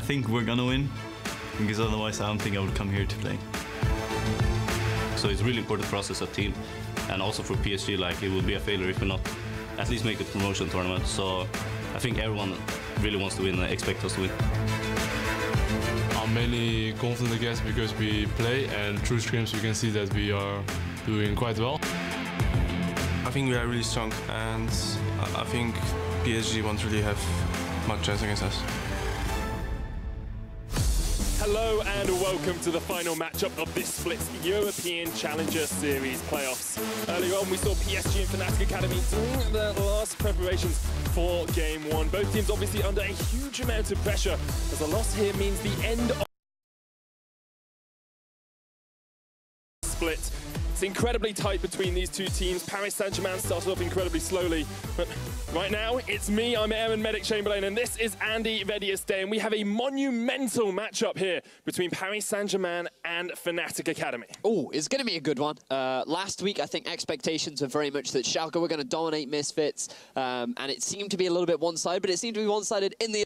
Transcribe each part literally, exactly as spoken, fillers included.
think we're gonna win, because otherwise I don't think I would come here to play. So it's really important for us as a team, and also for P S G, like it would be a failure if we not at least make the promotion tournament. So I think everyone really wants to win and expect us to win. I'm mainly confident against because we play, and through scrims we can see that we are doing quite well. I think we are really strong, and I think P S G won't really have much chance against us. Hello and welcome to the final matchup of this Split's European Challenger Series playoffs. Earlier on we saw P S G and Fnatic Academy doing their last preparations for game one. Both teams obviously under a huge amount of pressure, as a loss here means the end of the split. It's incredibly tight between these two teams. Paris Saint-Germain started off incredibly slowly, but right now it's me, I'm Aaron Medic Chamberlain, and this is Andy Vedius Day, and we have a monumental matchup here between Paris Saint-Germain and Fnatic Academy. Oh, it's going to be a good one. Uh, last week, I think expectations were very much that Schalke were going to dominate Misfits, um, and it seemed to be a little bit one-sided, but it seemed to be one-sided in the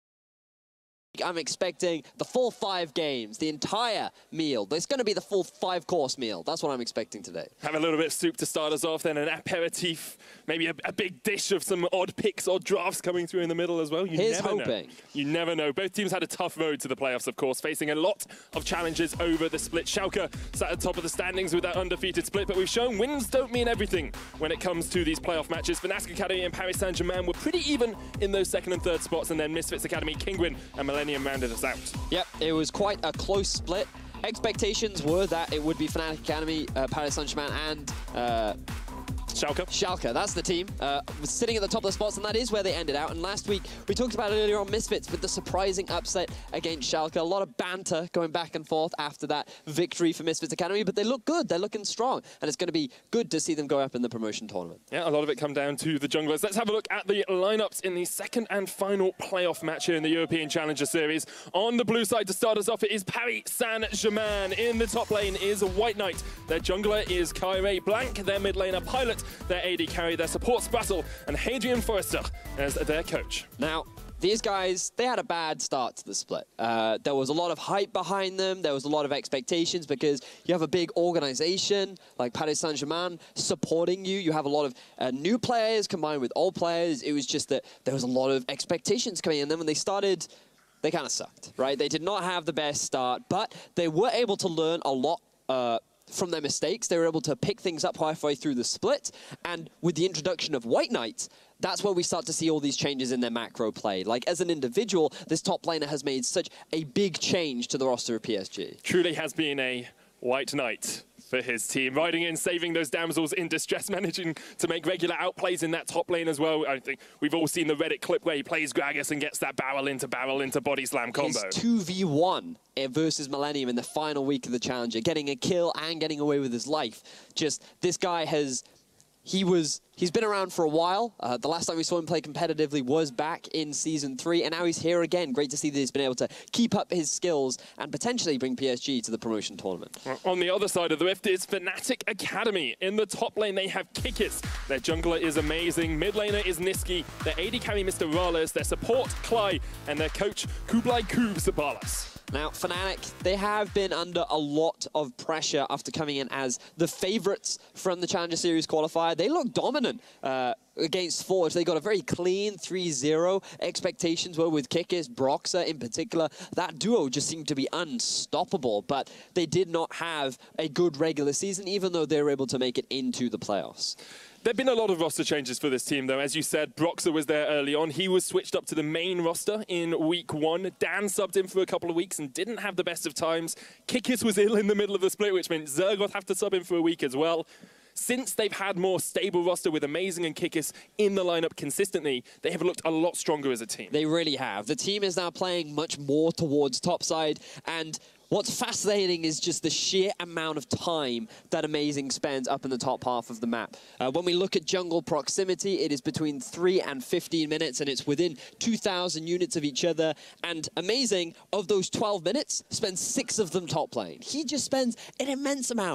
I'm expecting the full five games, the entire meal. There's going to be the full five-course meal. That's what I'm expecting today. Have a little bit of soup to start us off, then an aperitif, maybe a, a big dish of some odd picks, odd drafts coming through in the middle as well. You Here's never hoping. know. You never know. Both teams had a tough road to the playoffs, of course, facing a lot of challenges over the split. Schalke sat at the top of the standings with that undefeated split, but we've shown wins don't mean everything when it comes to these playoff matches. Fnatic Academy and Paris Saint-Germain were pretty even in those second and third spots, and then Misfits Academy, Kingwin and Millennium rounded us out. Yep, it was quite a close split. Expectations were that it would be Fnatic Academy, uh, Paris Saint-Germain, and uh, Schalke. Schalke, that's the team. Uh, was sitting at the top of the spots, and that is where they ended out. And last week, we talked about it earlier on Misfits with the surprising upset against Schalke. A lot of banter going back and forth after that victory for Misfits Academy, but they look good. They're looking strong, and it's going to be good to see them go up in the promotion tournament. Yeah, a lot of it come down to the junglers. Let's have a look at the lineups in the second and final playoff match here in the European Challenger Series. On the blue side, to start us off, it is Paris Saint-Germain. In the top lane is White Knight. Their jungler is Kyrie Blanc. Their mid laner, Pilot. Their A D carry, their support Sprattle, and Hadrian Forrester as their coach. Now, these guys, they had a bad start to the split. Uh, there was a lot of hype behind them. There was a lot of expectations because you have a big organization like Paris Saint-Germain supporting you. You have a lot of uh, new players combined with old players. It was just that there was a lot of expectations coming in. Then when they started, they kind of sucked, right? They did not have the best start, but they were able to learn a lot uh, from their mistakes. They were able to pick things up halfway through the split, and with the introduction of White Knight, that's where we start to see all these changes in their macro play. Like, as an individual, this top laner has made such a big change to the roster of P S G. Truly has been a White Knight for his team, riding in, saving those damsels in distress, managing to make regular outplays in that top lane as well. I think we've all seen the Reddit clip where he plays Gragas and gets that barrel into barrel into body slam combo. His two v one versus Millennium in the final week of the Challenger, getting a kill and getting away with his life. Just, this guy has, he was, he's been around for a while. Uh, the last time we saw him play competitively was back in Season three, and now he's here again. Great to see that he's been able to keep up his skills and potentially bring P S G to the promotion tournament. On the other side of the rift is Fnatic Academy. In the top lane, they have Kikis. Their jungler is amazing. Mid laner is Niski. Their A D carry, Mister Rales. Their support, Klai. And their coach, Kublai Kub Sabalas. Now, Fnatic, they have been under a lot of pressure after coming in as the favorites from the Challenger Series qualifier. They look dominant uh, against Forge. They got a very clean three zero. Expectations were with Kikis, Broxer in particular. That duo just seemed to be unstoppable, but they did not have a good regular season, even though they were able to make it into the playoffs. There have been a lot of roster changes for this team, though. As you said, Broxer was there early on. He was switched up to the main roster in week one. Dan subbed in for a couple of weeks and didn't have the best of times. Kikis was ill in the middle of the split, which meant Zergoth have to sub in for a week as well. Since they've had more stable roster with Amazing and Kikis in the lineup consistently, they have looked a lot stronger as a team. They really have. The team is now playing much more towards topside, and what's fascinating is just the sheer amount of time that Amazing spends up in the top half of the map. Uh, when we look at jungle proximity, it is between three and fifteen minutes, and it's within two thousand units of each other. And Amazing, of those twelve minutes, spends six of them top lane. He just spends an immense amount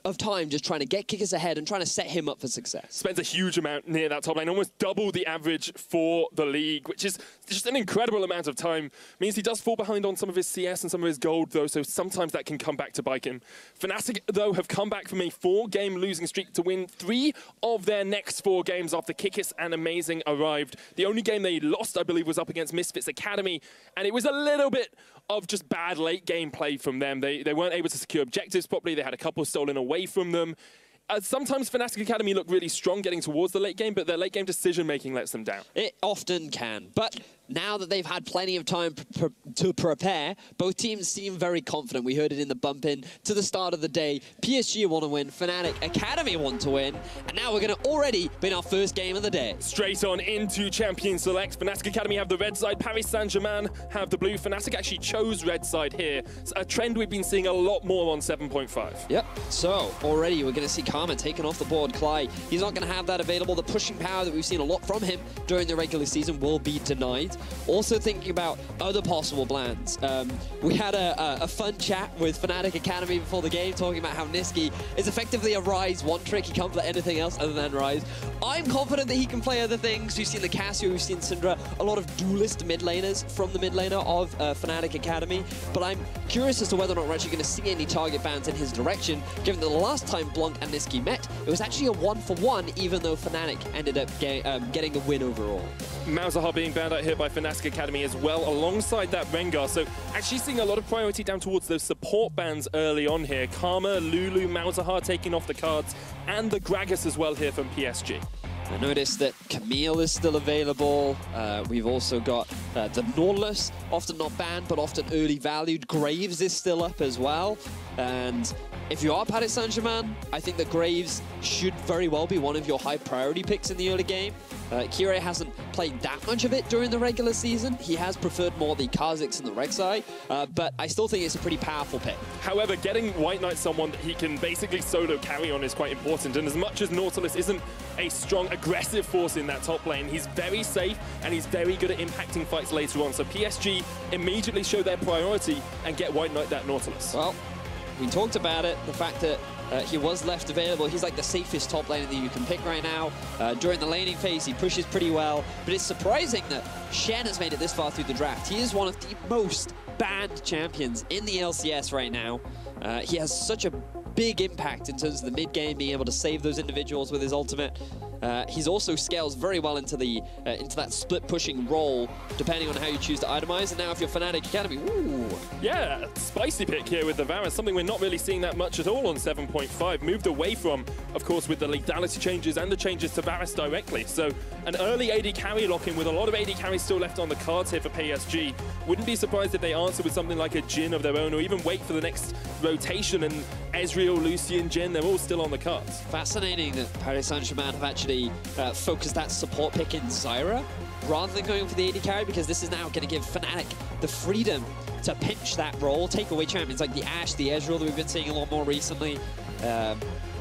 of time just trying to get Kickers ahead and trying to set him up for success. Spends a huge amount near that top lane, almost double the average for the league, which is just an incredible amount of time. Means he does fall behind on some of his C S and some of his gold, though, so sometimes that can come back to bite him. Fnatic, though, have come back from a four-game losing streak to win three of their next four games after Kickers and Amazing arrived. The only game they lost, I believe, was up against Misfits Academy, and it was a little bit of just bad late-game play from them. They, they weren't able to secure objectives properly. They had a couple stolen away from them. Uh, sometimes Fnatic Academy look really strong getting towards the late game, but their late game decision-making lets them down. It often can, but now that they've had plenty of time pr pr to prepare, both teams seem very confident. We heard it in the bump-in to the start of the day. P S G want to win, Fnatic Academy want to win, and now we're going to already be in our first game of the day. Straight on into Champion Select. Fnatic Academy have the red side, Paris Saint-Germain have the blue. Fnatic actually chose red side here. It's a trend we've been seeing a lot more on seven point five. Yep, so already we're going to see Karma taken off the board. Clyde, he's not going to have that available. The pushing power that we've seen a lot from him during the regular season will be denied. Also thinking about other possible plans. Um, we had a, a, a fun chat with Fnatic Academy before the game, talking about how Nisqy is effectively a Ryze one trick. He can't play anything else other than Ryze. I'm confident that he can play other things. We've seen the Cassio, we've seen Syndra, a lot of duelist mid laners from the mid laner of uh, Fnatic Academy. But I'm curious as to whether or not we're actually going to see any target bans in his direction, given that the last time Blanc and Nisqy met, it was actually a one for one, even though Fnatic ended up get, um, getting the win overall. Malzahar being banned out here by Fnatic Academy as well, alongside that Rengar. So actually seeing a lot of priority down towards those support bans early on here. Karma, Lulu, Malzahar taking off the cards, and the Gragas as well here from P S G. I noticed that Camille is still available. Uh, we've also got uh, the Nautilus, often not banned, but often early valued. Graves is still up as well. And if you are Paris Saint-Germain, I think that Graves should very well be one of your high priority picks in the early game. Uh, Kire hasn't played that much of it during the regular season. He has preferred more the Kha'Zix and the Rek'Sai, uh, but I still think it's a pretty powerful pick. However, getting White Knight someone that he can basically solo carry on is quite important, and as much as Nautilus isn't a strong, aggressive force in that top lane, he's very safe and he's very good at impacting fights later on. So P S G immediately show their priority and get White Knight that Nautilus. Well, we talked about it, the fact that uh, he was left available. He's like the safest top laner that you can pick right now. Uh, during the laning phase, he pushes pretty well, but it's surprising that Shen has made it this far through the draft. He is one of the most banned champions in the L C S right now. Uh, he has such a big impact in terms of the mid-game, being able to save those individuals with his ultimate. Uh, he's also scales very well into the uh, into that split pushing role, depending on how you choose to itemize. And now if you're Fnatic Academy, ooh. Yeah, spicy pick here with the Varus, something we're not really seeing that much at all on seven point five. Moved away from, of course, with the lethality changes and the changes to Varus directly. So an early A D carry lock-in with a lot of A D carries still left on the cards here for P S G. Wouldn't be surprised if they answer with something like a Jhin of their own, or even wait for the next rotation, and Ezreal, Lucian, Jhin, they're all still on the cards. Fascinating that Paris Saint-Germain have actually uh, focused that support pick in Zyra rather than going for the A D carry, because this is now going to give Fnatic the freedom to pinch that role, take away champions like the Ashe, the Ezreal that we've been seeing a lot more recently. Um,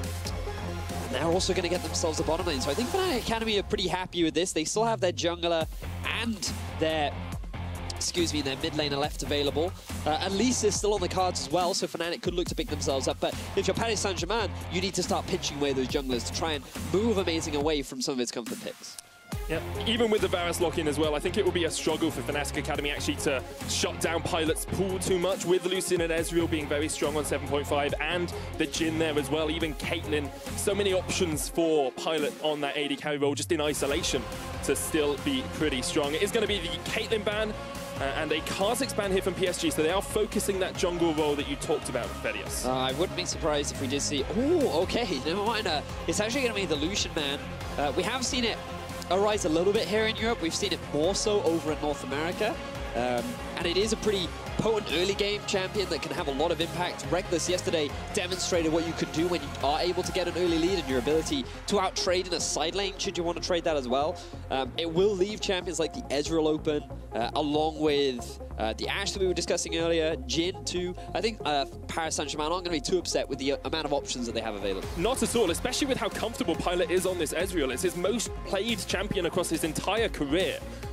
and they're also going to get themselves a bottom lane. So I think Fnatic Academy are pretty happy with this. They still have their jungler and their excuse me, their mid laner left available. Uh, Elise is still on the cards as well, so Fnatic could look to pick themselves up. But if you're Paris Saint-Germain, you need to start pinching away those junglers to try and move Amazing away from some of its comfort picks. Yeah, even with the Varus lock-in as well, I think it will be a struggle for Fnatic Academy actually to shut down Pilot's pool too much, with Lucian and Ezreal being very strong on seven point five, and the Jhin there as well, even Caitlyn. So many options for Pilot on that A D carry role, just in isolation, to still be pretty strong. It is going to be the Caitlyn ban, Uh, and a Kha'Zix ban here from P S G, so they are focusing that jungle role that you talked about, Vedius. Uh, I wouldn't be surprised if we did see... Oh, okay, never mind. Uh, it's actually going to be the Lucian man. Uh, we have seen it arise a little bit here in Europe. We've seen it more so over in North America. Um, and it is a pretty potent early game champion that can have a lot of impact. Reckless yesterday demonstrated what you could do when you are able to get an early lead, and your ability to out-trade in a side lane, should you want to trade that as well. Um, it will leave champions like the Ezreal open, uh, along with uh, the Ashe that we were discussing earlier, Jhin too. I think uh, Paris Saint-Germain aren't going to be too upset with the uh, amount of options that they have available. Not at all, especially with how comfortable Pilot is on this Ezreal. It's his most played champion across his entire career.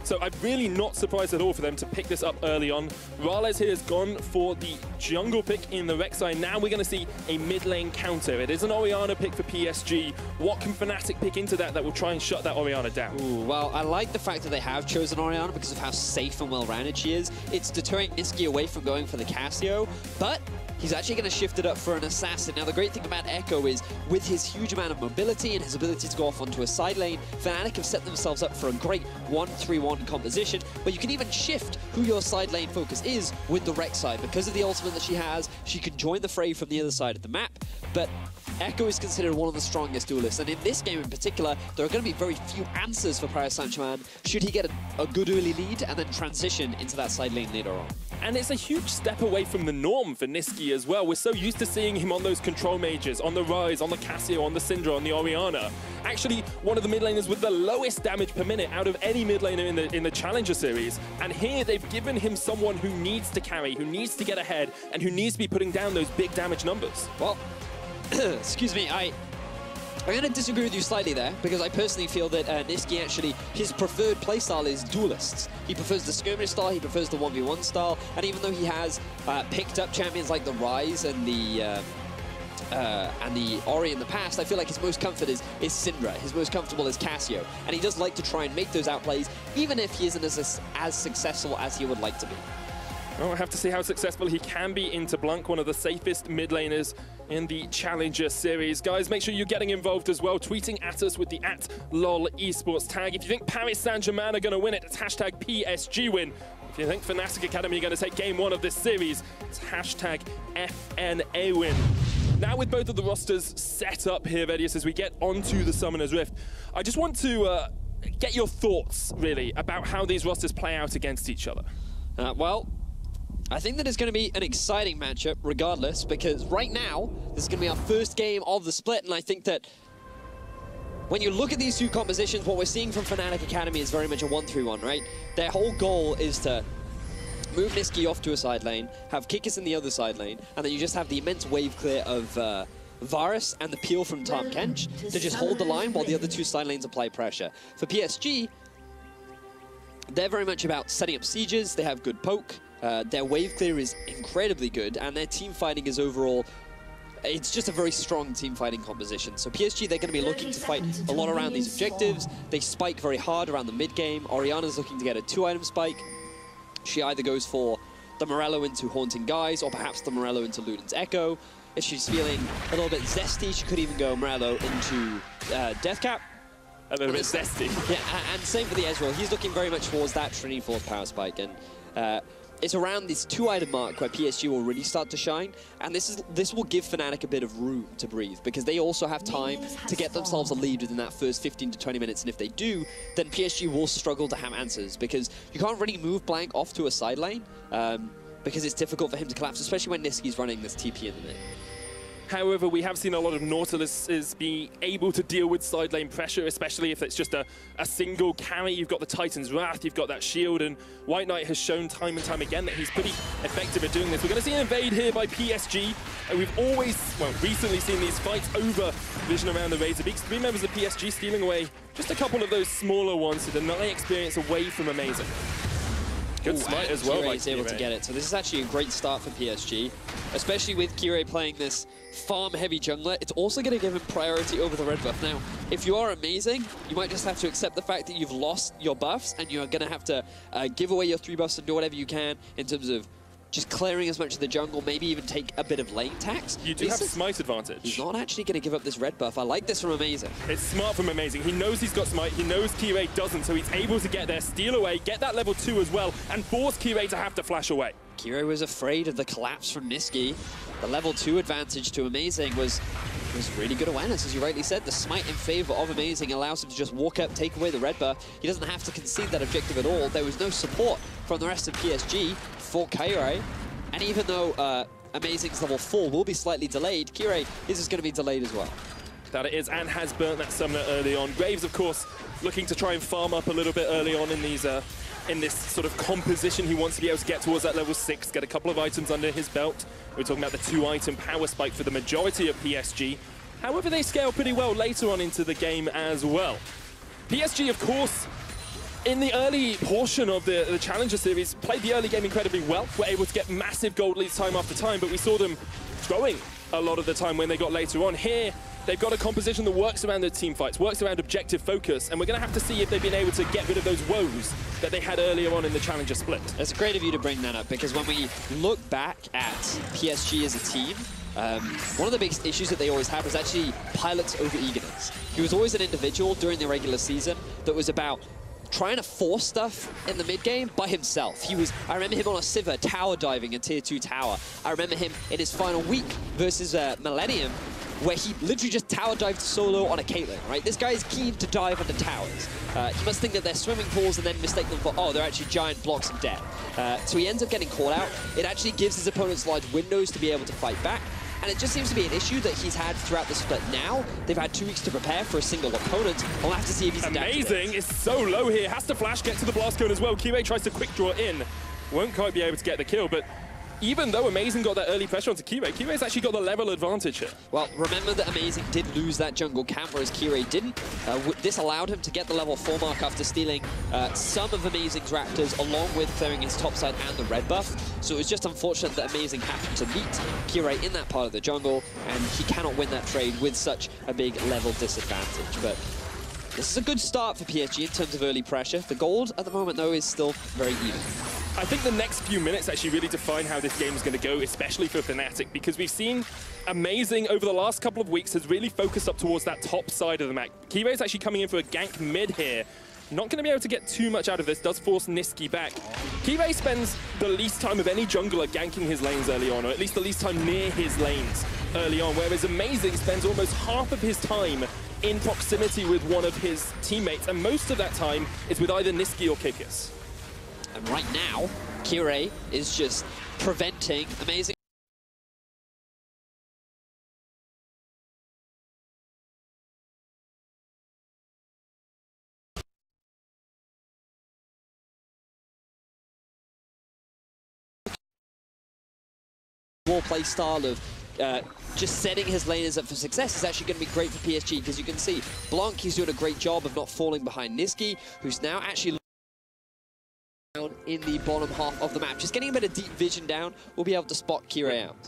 So I'm really not surprised at all for them to pick this up early on. Rales here has gone for the jungle pick in the Rek'Sai. Now we're going to see a mid lane counter. It is an Orianna pick for P S G. What can Fnatic pick into that that will try and shut that Orianna down? Ooh, well, I like the fact that they have chosen Orianna because of how safe and well-rounded she is. It's deterring Nisqy away from going for the Cassio, but he's actually going to shift it up for an assassin. Now, the great thing about Echo is, with his huge amount of mobility and his ability to go off onto a side lane, Fnatic have set themselves up for a great one three one composition, where you can even shift who your side lane focus is with the Rek'Sai. Because of the ultimate that she has, she can join the fray from the other side of the map, but Echo is considered one of the strongest duelists, and in this game in particular, there are going to be very few answers for Paris Saint-Germain should he get a, a good early lead and then transition into that side lane later on. And it's a huge step away from the norm for Nisqy as well. We're so used to seeing him on those control mages, on the Rise, on the Cassio, on the Syndra, on the Orianna. Actually, one of the mid laners with the lowest damage per minute out of any mid laner in the, in the Challenger Series. And here they've given him someone who needs to carry, who needs to get ahead, and who needs to be putting down those big damage numbers. Well, excuse me, I... I'm going to disagree with you slightly there, because I personally feel that uh, Nisqy actually, his preferred playstyle is duelists. He prefers the skirmish style, he prefers the one v one style, and even though he has uh, picked up champions like the Rise and the uh, uh, and the Ori in the past, I feel like his most comfort is, is Syndra, his most comfortable is Cassio, and he does like to try and make those outplays, even if he isn't as, as successful as he would like to be. Well, we'll have to see how successful he can be into Blanc, one of the safest mid laners in the Challenger Series. Guys, make sure you're getting involved as well, tweeting at us with the at lol esports tag. If you think Paris Saint-Germain are going to win it, it's hashtag P S G win. If you think Fnatic Academy are going to take game one of this series, it's hashtag F N A win. Now with both of the rosters set up here, Vedius, as we get onto the Summoner's Rift, I just want to uh, get your thoughts, really, about how these rosters play out against each other. Uh, well, I think that it's going to be an exciting matchup regardless, because right now, this is going to be our first game of the split, and I think that when you look at these two compositions, what we're seeing from Fnatic Academy is very much a one three one, right? Their whole goal is to move Nisqy off to a side lane, have Kikis in the other side lane, and then you just have the immense wave clear of uh, Varus and the peel from Tahm Kench to just hold the line while the other two side lanes apply pressure. For P S G, they're very much about setting up sieges, they have good poke, uh, their wave clear is incredibly good, and their team fighting is overall, it's just a very strong team fighting composition. So P S G, they're going to be looking to fight a lot around these objectives. They spike very hard around the mid game. Orianna's looking to get a two item spike. She either goes for the Morello into Haunting Guise, or perhaps the Morello into Luden's Echo. If she's feeling a little bit zesty, she could even go Morello into uh, Deathcap. A little bit zesty. Yeah, and same for the Ezreal. He's looking very much towards that Trinity Force power spike, and uh, it's around this two-item mark where P S G will really start to shine, and this is this will give Fnatic a bit of room to breathe, because they also have time to get themselves a lead within that first fifteen to twenty minutes, and if they do, then P S G will struggle to have answers, because you can't really move Blanc off to a side lane, um, because it's difficult for him to collapse, especially when Nisqy's running this T P in the mid. However, we have seen a lot of Nautiluses be able to deal with side lane pressure, especially if it's just a, a single carry. You've got the Titan's Wrath, you've got that shield, and White Knight has shown time and time again that he's pretty effective at doing this. We're going to see an invade here by P S G. And we've always, well, recently seen these fights over vision around the Razor Beaks. Three members of P S G stealing away just a couple of those smaller ones to deny experience away from Amazing. Good Ooh, smite as well by Kire. Able to get it. So this is actually a great start for P S G, especially with Kire playing this farm-heavy jungler. It's also going to give him priority over the red buff. Now, if you are Amazing, you might just have to accept the fact that you've lost your buffs, and you're going to have to uh, give away your three buffs and do whatever you can in terms of just clearing as much of the jungle, maybe even take a bit of lane tax. You do have smite advantage. He's not actually going to give up this red buff. I like this from Amazing. It's smart from Amazing. He knows he's got smite. He knows Kire doesn't, so he's able to get there, steal away, get that level two as well, and force Kire to have to flash away. Kire was afraid of the collapse from Nisqy. The level two advantage to Amazing was was really good awareness, as you rightly said. The smite in favor of Amazing allows him to just walk up, take away the red buff. He doesn't have to concede that objective at all. There was no support from the rest of P S G for Kire. And even though uh, Amazing's level four will be slightly delayed, Kire is just going to be delayed as well. That it is, and has burnt that summoner early on. Graves, of course, looking to try and farm up a little bit early on in these uh, in this sort of composition. He wants to be able to get towards that level six, get a couple of items under his belt. We're talking about the two-item power spike for the majority of P S G. However, they scale pretty well later on into the game as well. P S G, of course, in the early portion of the, the Challenger Series, played the early game incredibly well, were able to get massive gold leads time after time, but we saw them throwing a lot of the time when they got later on. Here, they've got a composition that works around their team fights, works around objective focus, and we're going to have to see if they've been able to get rid of those woes that they had earlier on in the Challenger split. It's great of you to bring that up, because when we look back at P S G as a team, Um, one of the biggest issues that they always had was actually Pilot's over-eagerness. He was always an individual during the regular season that was about trying to force stuff in the mid-game by himself. He was, I remember him on a Sivir tower diving in tier two tower. I remember him in his final week versus uh, Millennium, where he literally just tower dived solo on a Caitlyn, right? This guy is keen to dive under towers. Uh, he must think that they're swimming pools and then mistake them for, oh, they're actually giant blocks of death. Uh, so he ends up getting caught out. It actually gives his opponents large windows to be able to fight back. And it just seems to be an issue that he's had throughout the split now. They've had two weeks to prepare for a single opponent. We'll have to see if he's adapted. Amazing, it's so low here. Has to flash, get to the blast cone as well. Kiwi tries to quick draw in. Won't quite be able to get the kill, but even though Amazing got that early pressure onto Kiwi, Kiwi's actually got the level advantage here. Well, remember that Amazing did lose that jungle camp, whereas Kiwi didn't. Uh, this allowed him to get the level four mark after stealing uh, some of Amazing's Raptors, along with clearing his top side and the red buff. So it was just unfortunate that Amazing happened to meet Kiwi in that part of the jungle, and he cannot win that trade with such a big level disadvantage. But this is a good start for P S G in terms of early pressure. The gold at the moment, though, is still very even. I think the next few minutes actually really define how this game is going to go, especially for Fnatic, because we've seen Amazing over the last couple of weeks has really focused up towards that top side of the map. Kiwi's actually coming in for a gank mid here. Not going to be able to get too much out of this, does force Nisqy back. Kiwi spends the least time of any jungler ganking his lanes early on, or at least the least time near his lanes early on, whereas Amazing spends almost half of his time in proximity with one of his teammates, and most of that time is with either Nisqy or Kikis. And right now, Kire is just preventing Amazing. War play style of uh, just setting his laners up for success is actually going to be great for P S G, because you can see Blanc, he's doing a great job of not falling behind Nisqy, who's now actually down in the bottom half of the map. Just getting a bit of deep vision down, we'll be able to spot Kire out.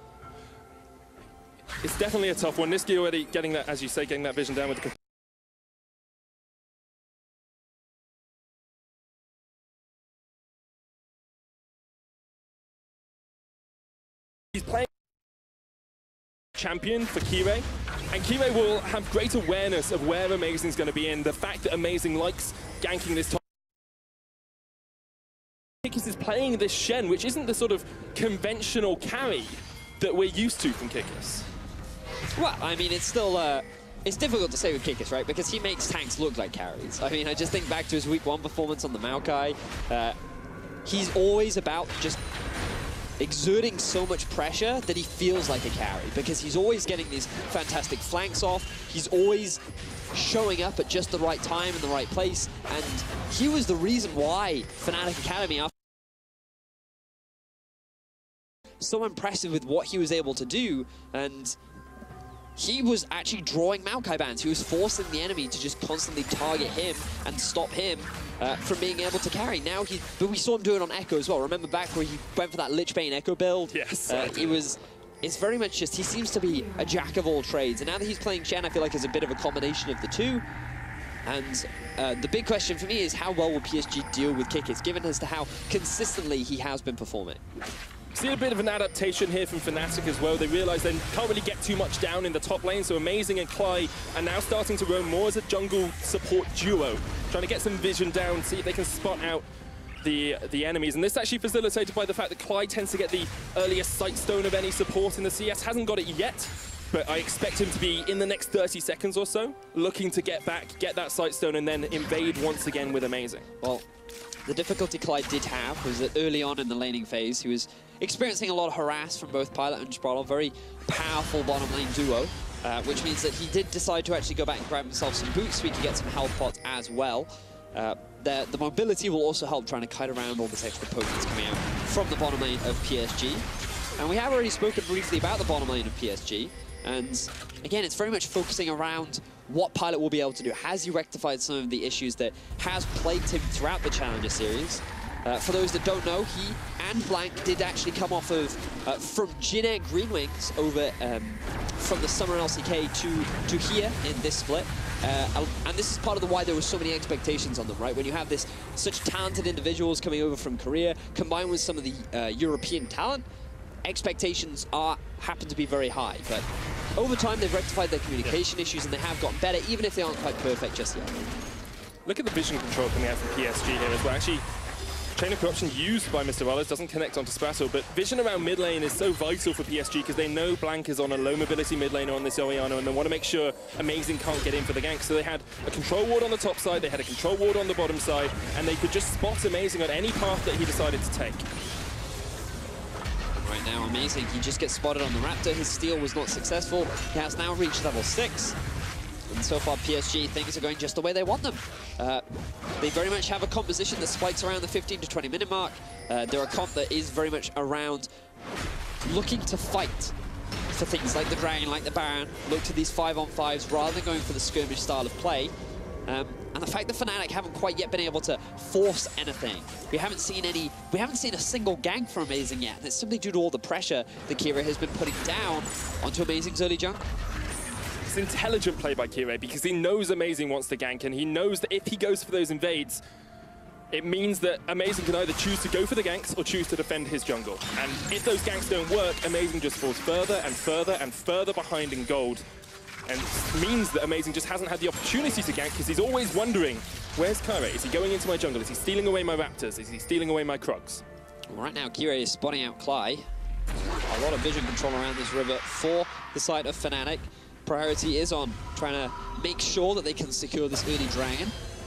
It's definitely a tough one. Nisqy already getting that, as you say, getting that vision down with the... He's playing champion for Kiwi, and Kiwi will have great awareness of where Amazing's going to be in. The fact that Amazing likes ganking this top. Kikis is playing this Shen, which isn't the sort of conventional carry that we're used to from Kikis. Well, I mean, it's still, uh, it's difficult to say with Kikis, right? Because he makes tanks look like carries. I mean, I just think back to his week one performance on the Maokai. Uh, he's always about just exerting so much pressure that he feels like a carry, because he's always getting these fantastic flanks off. He's always showing up at just the right time in the right place, and he was the reason why Fnatic Academy are so impressive with what he was able to do. And he was actually drawing Maokai bans. He was forcing the enemy to just constantly target him and stop him uh, from being able to carry. Now he, but we saw him do it on Echo as well. Remember back where he went for that Lich Bane Echo build? Yes. Uh, it was, it's very much just, he seems to be a jack of all trades. And now that he's playing Shen, I feel like it's a bit of a combination of the two. And uh, the big question for me is, how well will P S G deal with Kikis, given as to how consistently he has been performing? See a bit of an adaptation here from Fnatic as well. They realise they can't really get too much down in the top lane, so Amazing and Clyde are now starting to roam more as a jungle support duo, trying to get some vision down, see if they can spot out the the enemies. And this is actually facilitated by the fact that Clyde tends to get the earliest sight stone of any support in the C S. Hasn't got it yet, but I expect him to be in the next thirty seconds or so, looking to get back, get that sight stone, and then invade once again with Amazing. Well, the difficulty Clyde did have was that early on in the laning phase, he was experiencing a lot of harass from both Pilot and Sprottle, very powerful bottom lane duo, uh, which means that he did decide to actually go back and grab himself some boots so he could get some health pots as well. Uh, the, the mobility will also help trying to kite around all this extra potence coming out from the bottom lane of P S G. And we have already spoken briefly about the bottom lane of P S G, and again, it's very much focusing around what Pilot will be able to do. Has he rectified some of the issues that has plagued him throughout the Challenger Series? Uh, for those that don't know, he and Blank did actually come off of, uh, from Jin Green Wings over um, from the Summer L C K to, to here in this split. Uh, and this is part of the why there were so many expectations on them, right? When you have this such talented individuals coming over from Korea, combined with some of the uh, European talent, expectations are happen to be very high. But over time, they've rectified their communication yeah. issues, and they have gotten better, even if they aren't quite perfect just yet. Look at the vision control coming out from P S G here as well. Actually, Chain of Corruption used by Mister Wallace doesn't connect onto Spasso, but vision around mid lane is so vital for P S G because they know Blank is on a low mobility mid lane on this Oiano, and they want to make sure Amazing can't get in for the gank. So they had a control ward on the top side, they had a control ward on the bottom side, and they could just spot Amazing on any path that he decided to take. Right now, Amazing, he just gets spotted on the Raptor. His steal was not successful. He has now reached level six. And so far, P S G, things are going just the way they want them. Uh, they very much have a composition that spikes around the fifteen to twenty minute mark. Uh, they're a comp that is very much around looking to fight for things like the Dragon, like the Baron, look to these five on fives rather than going for the skirmish style of play. Um, and the fact that Fnatic haven't quite yet been able to force anything. We haven't seen any, we haven't seen a single gank from Amazing yet. And it's simply due to all the pressure that Kira has been putting down onto Amazing's early junk. It's intelligent play by Kira because he knows Amazing wants to gank, and he knows that if he goes for those invades, it means that Amazing can either choose to go for the ganks or choose to defend his jungle. And if those ganks don't work, Amazing just falls further and further and further behind in gold. And it means that Amazing just hasn't had the opportunity to gank because he's always wondering, where's Kira? Is he going into my jungle? Is he stealing away my Raptors? Is he stealing away my Krugs? Well, right now, Kira is spotting out Cly. A lot of vision control around this river for the side of Fnatic. Priority is on trying to make sure that they can secure this early Dragon.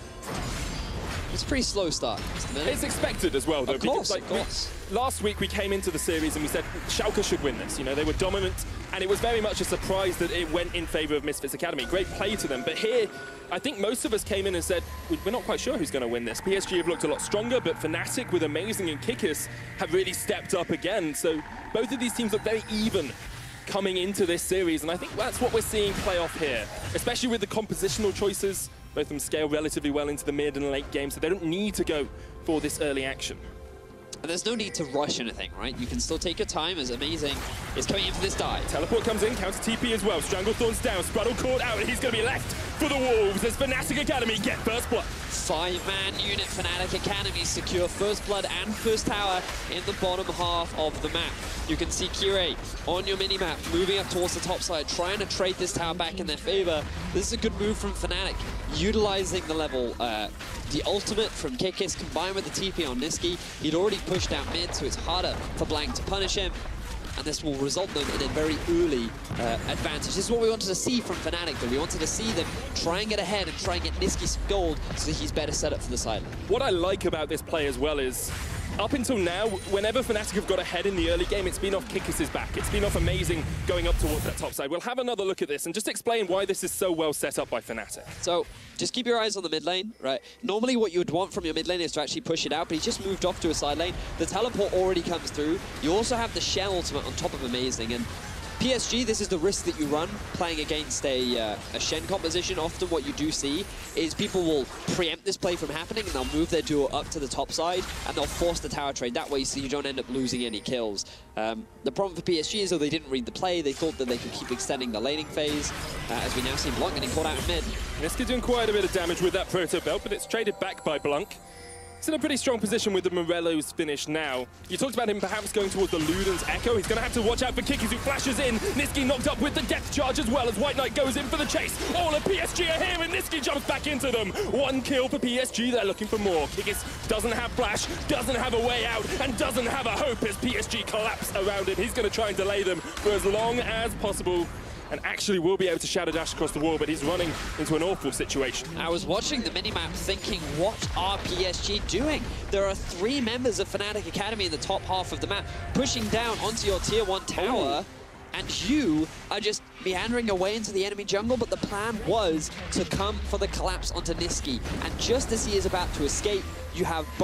It's a pretty slow start. It's expected as well, though. Of course, because, like, of course. We, last week we came into the series and we said Schalke should win this. You know, they were dominant, and it was very much a surprise that it went in favor of Misfits Academy. Great play to them, but here, I think most of us came in and said, we're not quite sure who's going to win this. P S G have looked a lot stronger, but Fnatic with Amazing and Kikis have really stepped up again. So both of these teams look very even coming into this series, and I think that's what we're seeing play off here, especially with the compositional choices. Both of them scale relatively well into the mid and late game, so they don't need to go for this early action. And there's no need to rush anything, right? You can still take your time as Amazing is coming in for this dive. Teleport comes in, counter T P as well. Stranglethorn's down, Spraddle caught out, and he's going to be left for the Wolves as Fnatic Academy get first blood. Five-man unit Fnatic Academy secure first blood and first tower in the bottom half of the map. You can see Kire on your mini-map moving up towards the top side, trying to trade this tower back in their favor. This is a good move from Fnatic, utilizing the level, uh, the ultimate from Kikis combined with the T P on Niski. He'd already pushed out mid, so it's harder for Blank to punish him. And this will result them in a very early uh, advantage. This is what we wanted to see from Fnatic, though. We wanted to see them try and get ahead and try and get Niski some gold so that he's better set up for the side. What I like about this play as well is, up until now, whenever Fnatic have got ahead in the early game, it's been off Kikis' back. It's been off Amazing going up towards that top side. We'll have another look at this and just explain why this is so well set up by Fnatic. So, just keep your eyes on the mid lane, right? Normally what you would want from your mid lane is to actually push it out, but he's just moved off to a side lane. The teleport already comes through. You also have the Shell ultimate on top of Amazing, and P S G, this is the risk that you run playing against a, uh, a Shen composition. Often what you do see is people will preempt this play from happening, and they'll move their duo up to the top side, and they'll force the tower trade that way so you don't end up losing any kills. Um, the problem for P S G is, though, they didn't read the play. They thought that they could keep extending the laning phase, uh, as we now see Blanc getting caught out in mid. Niski doing quite a bit of damage with that Proto Belt, but it's traded back by Blanc. He's in a pretty strong position with the Morello's finish now. You talked about him perhaps going towards the Luden's Echo. He's going to have to watch out for Kikis, who flashes in. Niski knocked up with the Death Charge as well as White Knight goes in for the chase. All of P S G are here, and Niski jumps back into them. One kill for P S G. They're looking for more. Kikis doesn't have flash, doesn't have a way out, and doesn't have a hope as P S G collapse around him. He's going to try and delay them for as long as possible, and actually will be able to shadow dash across the wall, but he's running into an awful situation. I was watching the minimap thinking, what are P S G doing? There are three members of Fnatic Academy in the top half of the map, pushing down onto your tier one tower, oh. and you are just meandering away into the enemy jungle, but the plan was to come for the collapse onto Niski. And just as he is about to escape, you have both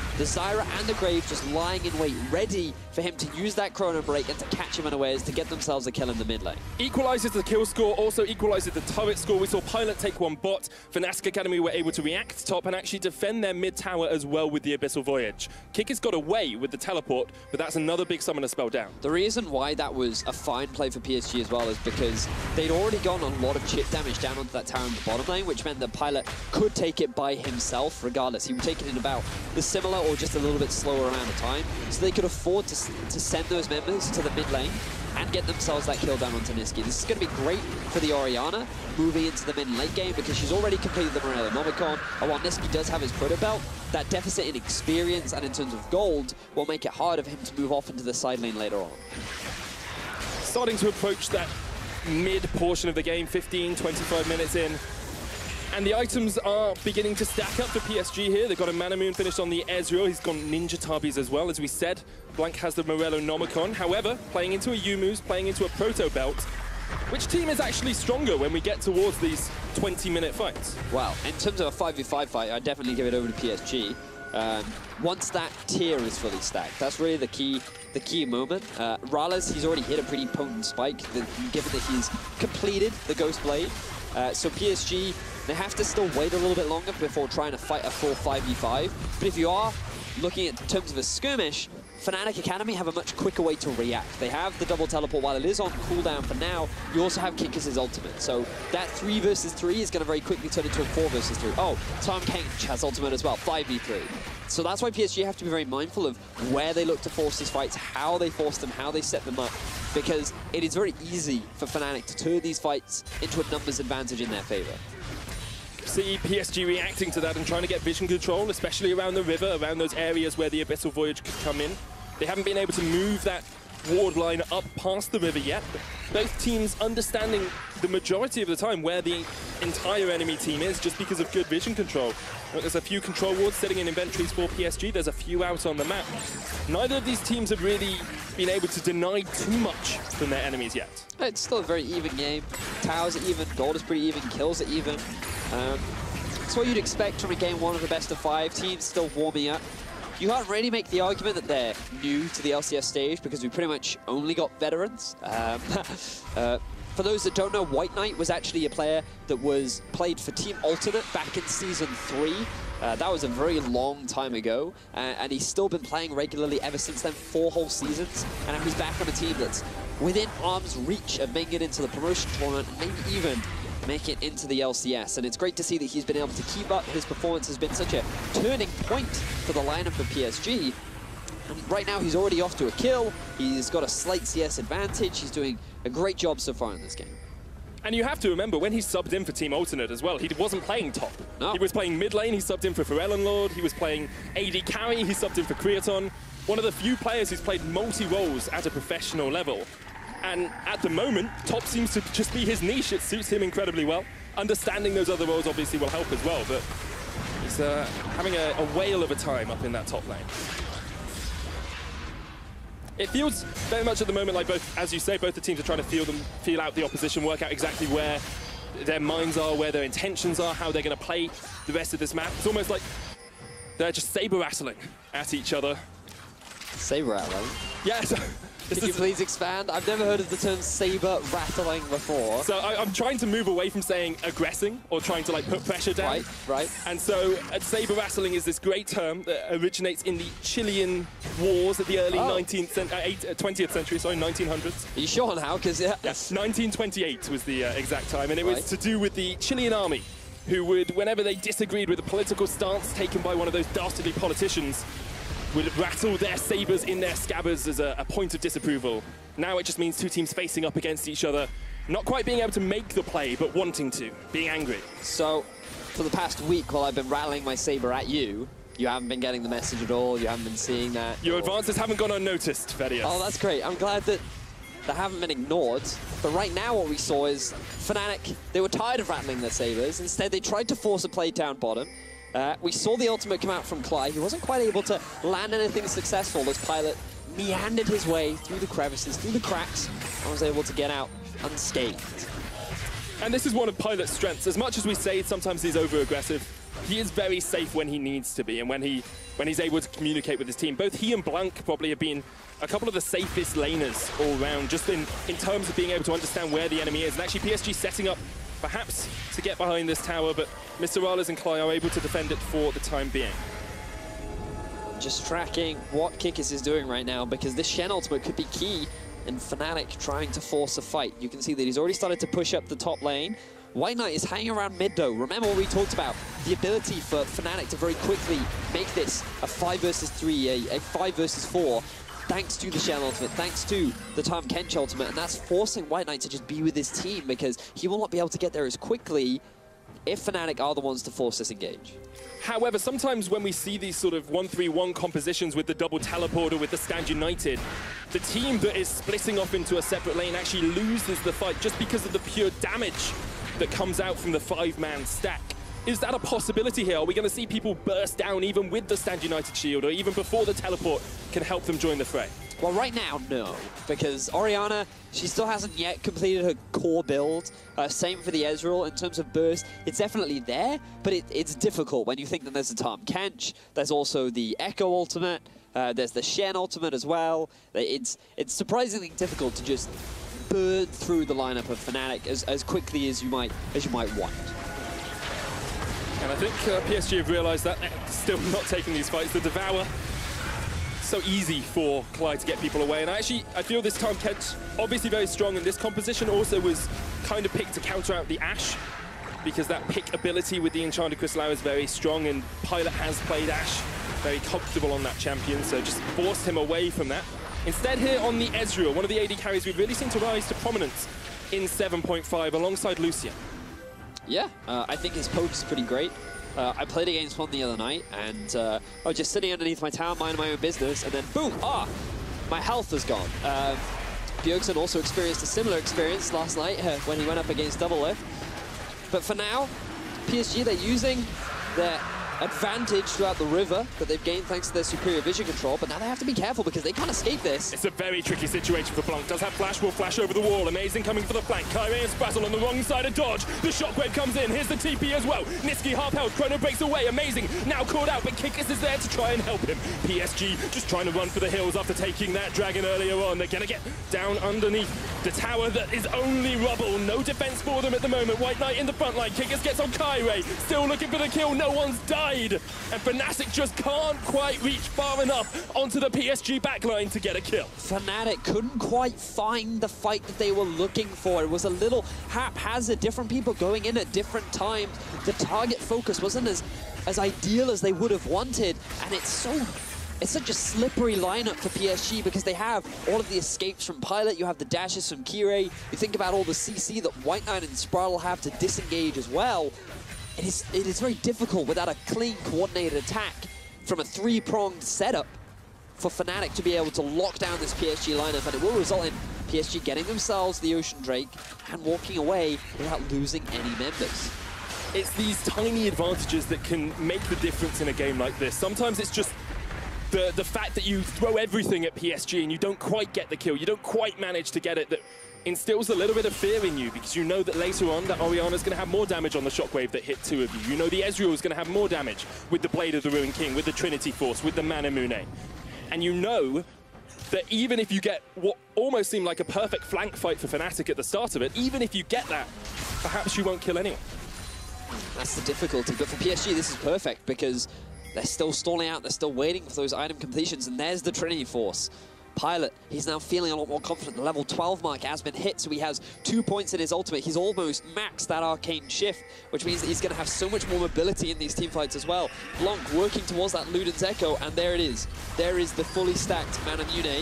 The Zyra and the Grave just lying in wait, ready for him to use that chrono break and to catch him unawares to get themselves a kill in the mid lane. Equalizes the kill score, also equalizes the turret score. We saw Pilot take one bot. Fnatic Academy were able to react top and actually defend their mid tower as well with the Abyssal Voyage. Kikis got away with the teleport, but that's another big summoner spell down. The reason why that was a fine play for P S G as well is because they'd already gone a lot of chip damage down onto that tower in the bottom lane, which meant that Pilot could take it by himself regardless. He would take it in about the similar or just a little bit slower amount of time, so they could afford to, to send those members to the mid lane and get themselves that kill down onto Niski. This is going to be great for the Orianna moving into the mid and late game because she's already completed the Morello Nomicon, and while Niski does have his Proto Belt, that deficit in experience and in terms of gold will make it harder for him to move off into the side lane later on. Starting to approach that mid portion of the game, fifteen, twenty-five minutes in. And the items are beginning to stack up for P S G here. They've got a Mana Moon finished on the Ezreal. He's gone Ninja Tabis as well. As we said, Blank has the Morello Nomicon. However, playing into a Yumu's, playing into a Proto Belt. Which team is actually stronger when we get towards these twenty minute fights? Well, in terms of a five v five fight, I'd definitely give it over to P S G. Um, once that tier is fully stacked, that's really the key the key moment. Uh, Rallis, he's already hit a pretty potent spike, that, given that he's completed the Ghost Blade. Uh, so P S G, they have to still wait a little bit longer before trying to fight a full five v five. But if you are looking at terms of a skirmish, Fnatic Academy have a much quicker way to react. They have the double teleport while it is on cooldown for now. You also have Kikis' ultimate. So that three versus three is going to very quickly turn into a four versus three. Oh, Tom Kench has ultimate as well, five v three. So that's why P S G have to be very mindful of where they look to force these fights, how they force them, how they set them up, because it is very easy for Fnatic to turn these fights into a numbers advantage in their favor. See P S G reacting to that and trying to get vision control, especially around the river, around those areas where the Abyssal Voyage could come in. They haven't been able to move that ward line up past the river yet. Both teams understanding the majority of the time where the entire enemy team is just because of good vision control. There's a few control wards sitting in inventories for P S G. There's a few out on the map. Neither of these teams have really been able to deny too much from their enemies yet. It's still a very even game. Towers are even, gold is pretty even, kills are even. Um, it's what you'd expect from a game one of the best of five. Teams still warming up. You can't really make the argument that they're new to the L C S stage because we pretty much only got veterans. Um, uh, for those that don't know, White Knight was actually a player that was played for Team Alternate back in Season three. Uh, that was a very long time ago, uh, and he's still been playing regularly ever since then, four whole seasons, and now he's back on a team that's within arm's reach of making it into the promotion tournament, maybe even make it into the L C S, and it's great to see that he's been able to keep up. His performance has been such a turning point for the lineup for P S G. And right now he's already off to a kill. He's got a slight C S advantage. He's doing a great job so far in this game. And you have to remember, when he subbed in for Team Alternate as well, he wasn't playing top. No. He was playing mid lane, he subbed in for Pharrell Lord, he was playing A D carry, he subbed in for Creaton. One of the few players who's played multi-roles at a professional level. And at the moment, top seems to just be his niche. It suits him incredibly well. Understanding those other roles obviously will help as well, but he's uh, having a, a whale of a time up in that top lane. It feels very much at the moment like both, as you say, both the teams are trying to feel them, feel out the opposition, work out exactly where their minds are, where their intentions are, how they're going to play the rest of this map. It's almost like they're just saber rattling at each other. Saber rattling? Yes. Could you please expand? I've never heard of the term saber rattling before. So I, I'm trying to move away from saying aggressing or trying to like put pressure down. Right, right. And so uh, saber rattling is this great term that originates in the Chilean Wars at the early Oh. nineteenth, uh, eight, uh, twentieth century, sorry, nineteen hundreds. Are you sure now? Because yeah. Yes, nineteen twenty-eight was the uh, exact time, and it was Right. to do with the Chilean army, who would, whenever they disagreed with a political stance taken by one of those dastardly politicians, would rattle their sabers in their scabbards as a, a point of disapproval. Now it just means two teams facing up against each other, not quite being able to make the play, but wanting to, being angry. So, for the past week, while I've been rattling my saber at you, you haven't been getting the message at all, you haven't been seeing that. Your or... advances haven't gone unnoticed, Vedius. Oh, that's great. I'm glad that they haven't been ignored. But right now what we saw is Fnatic, they were tired of rattling their sabers. Instead, they tried to force a play down bottom. Uh, we saw the ultimate come out from Clyde. He wasn't quite able to land anything successful as Pilot meandered his way through the crevices, through the cracks, and was able to get out unscathed. And this is one of Pilot's strengths. As much as we say sometimes he's over-aggressive, he is very safe when he needs to be and when he when he's able to communicate with his team. Both he and Blanc probably have been a couple of the safest laners all round, just in, in terms of being able to understand where the enemy is. And actually P S G setting up perhaps to get behind this tower, but Mister Rales and Klai are able to defend it for the time being. Just tracking what Kikis is doing right now, because this Shen ultimate could be key in Fnatic trying to force a fight. You can see that he's already started to push up the top lane. White Knight is hanging around mid though. Remember what we talked about, the ability for Fnatic to very quickly make this a five versus three, a, a five versus four, thanks to the Shen ultimate, thanks to the Tahm Kench ultimate, and that's forcing White Knight to just be with his team, because he will not be able to get there as quickly if Fnatic are the ones to force this engage. However, sometimes when we see these sort of one three one compositions with the double teleporter, with the Stand United, the team that is splitting off into a separate lane actually loses the fight just because of the pure damage that comes out from the five-man stack. Is that a possibility here? Are we going to see people burst down even with the Stand United shield, or even before the teleport can help them join the fray? Well, right now, no, because Orianna, she still hasn't yet completed her core build. Uh, same for the Ezreal. In terms of burst, it's definitely there, but it, it's difficult when you think that there's a Tahm Kench, there's also the Echo ultimate, uh, there's the Shen ultimate as well. It's, it's surprisingly difficult to just burn through the lineup of Fnatic as, as quickly as you might as you might want. And I think uh, P S G have realized that they're still not taking these fights. The Devour, so easy for Klai to get people away. And I actually, I feel this Tahm Kench, obviously very strong, and this composition also was kind of picked to counter out the Ashe, because that pick ability with the Enchanted Crystal Hour is very strong, and Pilot has played Ashe very comfortable on that champion, so just forced him away from that. Instead here on the Ezreal, one of the A D carries we've really seen to rise to prominence in seven point five alongside Lucian. Yeah, uh, I think his poke is pretty great. Uh, I played against one the other night, and uh, I was just sitting underneath my tower, minding my own business, and then boom, ah, my health is gone. Uh, Bjergsen also experienced a similar experience last night uh, when he went up against Doublelift. But for now, P S G, they're using their advantage throughout the river that they've gained thanks to their superior vision control, but now they have to be careful because they can't escape this. It's a very tricky situation for Blanc. Does have flash, will flash over the wall. Amazing coming for the flank. Kyrie and Sprazzle on the wrong side of dodge. The shockwave comes in. Here's the T P as well. Niski half health. Chrono breaks away. Amazing. Now caught out, but Kikis is there to try and help him. P S G just trying to run for the hills after taking that dragon earlier on. They're going to get down underneath the tower that is only rubble. No defense for them at the moment. White Knight in the front line. Kikis gets on Kyrie. Still looking for the kill. No one's died. And Fnatic just can't quite reach far enough onto the P S G backline to get a kill. Fnatic couldn't quite find the fight that they were looking for. It was a little haphazard, different people going in at different times. The target focus wasn't as, as ideal as they would have wanted, and it's so It's such a slippery lineup for P S G because they have all of the escapes from Pilot, you have the dashes from Kirei, you think about all the C C that White Knight and Sprawl have to disengage as well. It is, it is very difficult without a clean, coordinated attack from a three-pronged setup for Fnatic to be able to lock down this P S G lineup, and it will result in P S G getting themselves the Ocean Drake and walking away without losing any members. It's these tiny advantages that can make the difference in a game like this. Sometimes it's just the, the fact that you throw everything at P S G and you don't quite get the kill, you don't quite manage to get it, that instills a little bit of fear in you, because you know that later on that Orianna's going to have more damage on the shockwave that hit two of you. You know the Ezreal is going to have more damage with the Blade of the Ruined King, with the Trinity Force, with the Manamune. And you know that even if you get what almost seemed like a perfect flank fight for Fnatic at the start of it, even if you get that, perhaps you won't kill anyone. That's the difficulty, but for P S G this is perfect because they're still stalling out, they're still waiting for those item completions, and there's the Trinity Force. Pilot, he's now feeling a lot more confident. The level twelve mark has been hit, so he has two points in his ultimate. He's almost maxed that Arcane Shift, which means that he's going to have so much more mobility in these teamfights as well. Blanc working towards that Luden's Echo, and there it is. There is the fully stacked Manamune.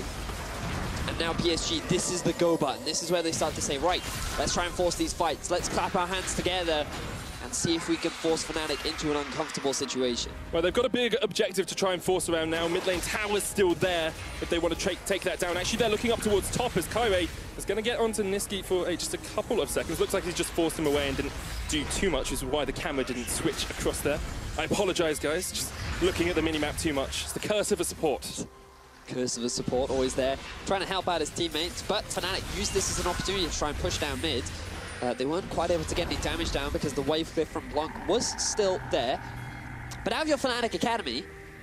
And now P S G, this is the go button. This is where they start to say, right, let's try and force these fights. Let's clap our hands together and see if we can force Fnatic into an uncomfortable situation. Well, they've got a big objective to try and force around now. Mid lane tower's still there if they want to take that down. Actually, they're looking up towards top as Kyrie is going to get onto Niski for a, just a couple of seconds. Looks like he's just forced him away and didn't do too much, which is why the camera didn't switch across there. I apologize, guys. Just looking at the minimap too much. It's the curse of a support. Curse of a support, always there, trying to help out his teammates, but Fnatic used this as an opportunity to try and push down mid. Uh, they weren't quite able to get any damage down because the wave cliff from Blanc was still there. But out of your Fnatic Academy,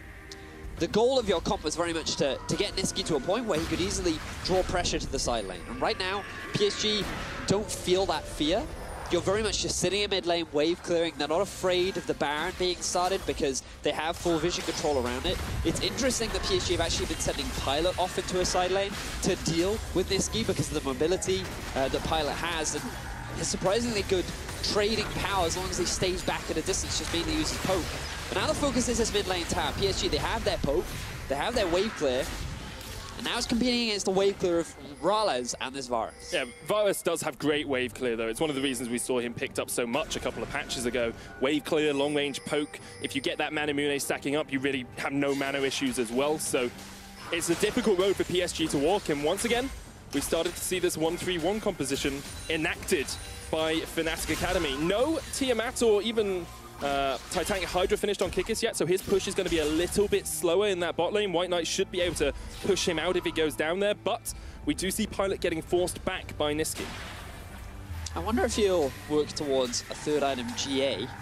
the goal of your comp was very much to, to get Nisqy to a point where he could easily draw pressure to the side lane. And right now, P S G don't feel that fear. You're very much just sitting in mid lane, wave clearing. They're not afraid of the Baron being started because they have full vision control around it. It's interesting that P S G have actually been sending Pilot off into a side lane to deal with Nisqy because of the mobility uh, that Pilot has. And his surprisingly good trading power as long as he stays back at a distance, just mainly uses poke. But now the focus is his mid lane tower. P S G, they have their poke, they have their wave clear, and now it's competing against the wave clear of Rales and this Varus. Yeah, Varus does have great wave clear though. It's one of the reasons we saw him picked up so much a couple of patches ago. Wave clear, long range poke. If you get that mana Mune stacking up, you really have no mana issues as well. So it's a difficult road for P S G to walk. And once again, we've started to see this one three one composition enacted by Fnatic Academy. No Tiamat or even Uh, Titanic Hydra finished on Kikis yet, so his push is going to be a little bit slower in that bot lane. White Knight should be able to push him out if he goes down there, but we do see Pilot getting forced back by Nisqy. I wonder if he'll work towards a third item G A, uh,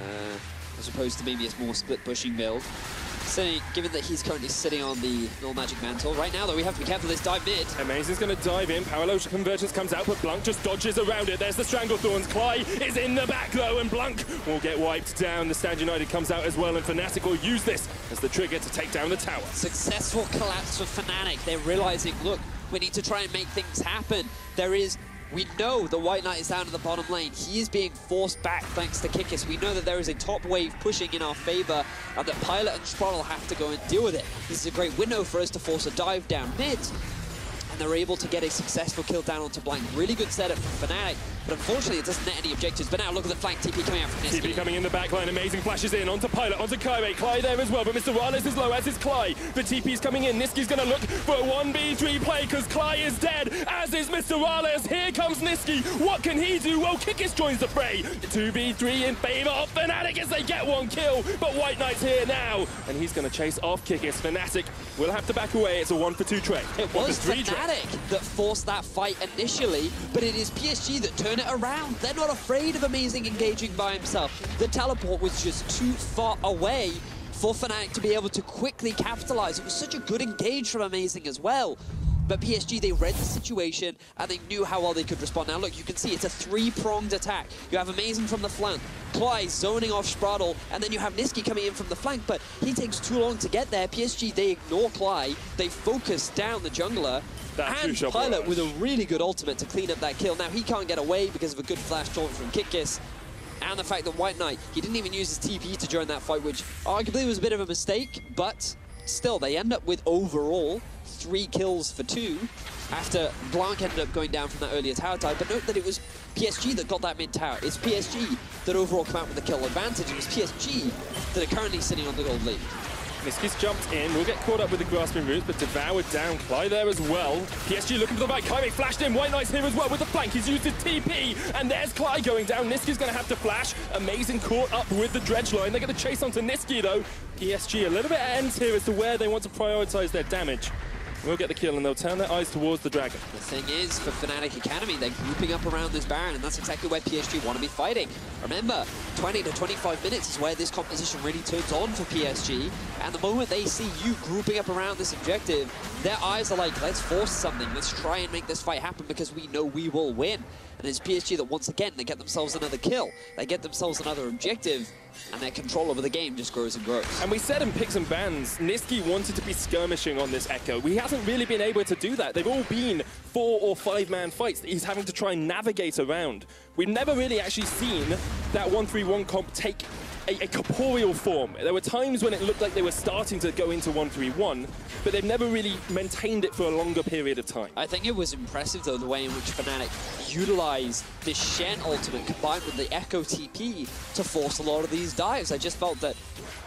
as opposed to maybe a more split pushing build. So, given that he's currently sitting on the Null Magic Mantle. Right now, though, we have to be careful of this dive mid. Amazing's going to dive in. Power Lotion Convergence comes out, but Blanc just dodges around it. There's the Stranglethorns. Cly is in the back, though, and Blanc will get wiped down. The Stand United comes out as well, and Fnatic will use this as the trigger to take down the tower. Successful collapse for Fnatic. They're realizing, look, we need to try and make things happen. There is... We know the White Knight is down in the bottom lane. He is being forced back thanks to Kikis. We know that there is a top wave pushing in our favor and that Pilot and Sprottle have to go and deal with it. This is a great window for us to force a dive down mid. And they're able to get a successful kill down onto Blank. Really good setup from Fnatic, but unfortunately it doesn't net any objectives. But now look at the flank T P coming out from Nisqy. T P coming in the back line, amazing flashes in, onto Pilot, onto Kyrie. Cly there as well, but Mister Rales is low, as is Cly. The T P's coming in, Nisqy's gonna look for a one v three play, because Cly is dead, as is Mister Rales. Here comes Nisqy, what can he do? Well, Kikis joins the fray. two v three in favor of Fnatic as they get one kill, but White Knight's here now, and he's gonna chase off Kikis. Fnatic will have to back away, it's a one for two trade. It was Fnatic that forced that fight initially, but it is P S G that turn it around. They're not afraid of Amazing engaging by himself. The teleport was just too far away for Fnatic to be able to quickly capitalize. It was such a good engage from Amazing as well. But P S G, they read the situation and they knew how well they could respond. Now look, you can see it's a three-pronged attack. You have Amazing from the flank, Cly zoning off Sprottle, and then you have Nisqy coming in from the flank, but he takes too long to get there. P S G, they ignore Cly, they focus down the jungler, That and Pilot with a really good ultimate to clean up that kill. Now he can't get away because of a good flash taunt from Kikis, and the fact that White Knight, he didn't even use his T P to join that fight, which arguably was a bit of a mistake, but still, they end up with overall three kills for two after Blanc ended up going down from that earlier tower dive. But note that it was P S G that got that mid tower. It's P S G that overall come out with the kill advantage. It was P S G that are currently sitting on the gold lead. Nisqy's jumped in, we'll get caught up with the grasping roots, but devoured down. Cly there as well. P S G looking for the right. Kyrie flashed in. White Knight's here as well with the flank. He's used his T P, and there's Cly going down. Nisqy's going to have to flash. Amazing caught up with the dredge line. They're going to chase onto Nisqy though. P S G a little bit at ends here as to where they want to prioritize their damage. We'll get the kill, and they'll turn their eyes towards the Dragon. The thing is, for Fnatic Academy, they're grouping up around this Baron, and that's exactly where P S G want to be fighting. Remember, twenty to twenty-five minutes is where this composition really turns on for P S G, and the moment they see you grouping up around this objective, their eyes are like, let's force something, let's try and make this fight happen because we know we will win. And it's P S G that once again, they get themselves another kill, they get themselves another objective, and their control over the game just grows and grows. And we said in picks and bans, Nisqy wanted to be skirmishing on this Echo. He hasn't really been able to do that. They've all been four or five man fights that he's having to try and navigate around. We've never really actually seen that one three one comp take a, a corporeal form. There were times when it looked like they were starting to go into one three one, but they've never really maintained it for a longer period of time. I think it was impressive, though, the way in which Fnatic utilized this Shen ultimate combined with the Echo T P to force a lot of these dives. I just felt that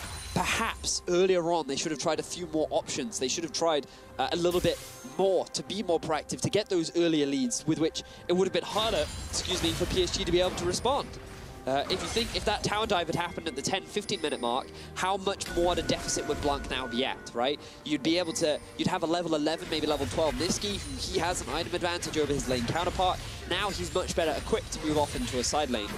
perhaps earlier on they should have tried a few more options. They should have tried uh, a little bit more to be more proactive, to get those earlier leads with which it would have been harder, excuse me, for P S G to be able to respond. Uh, if you think, if that tower dive had happened at the ten fifteen minute mark, how much more at a deficit would Blanc now be at, right? You'd be able to, you'd have a level eleven, maybe level twelve Nisqy, who he has an item advantage over his lane counterpart. Now he's much better equipped to move off into a side lane, but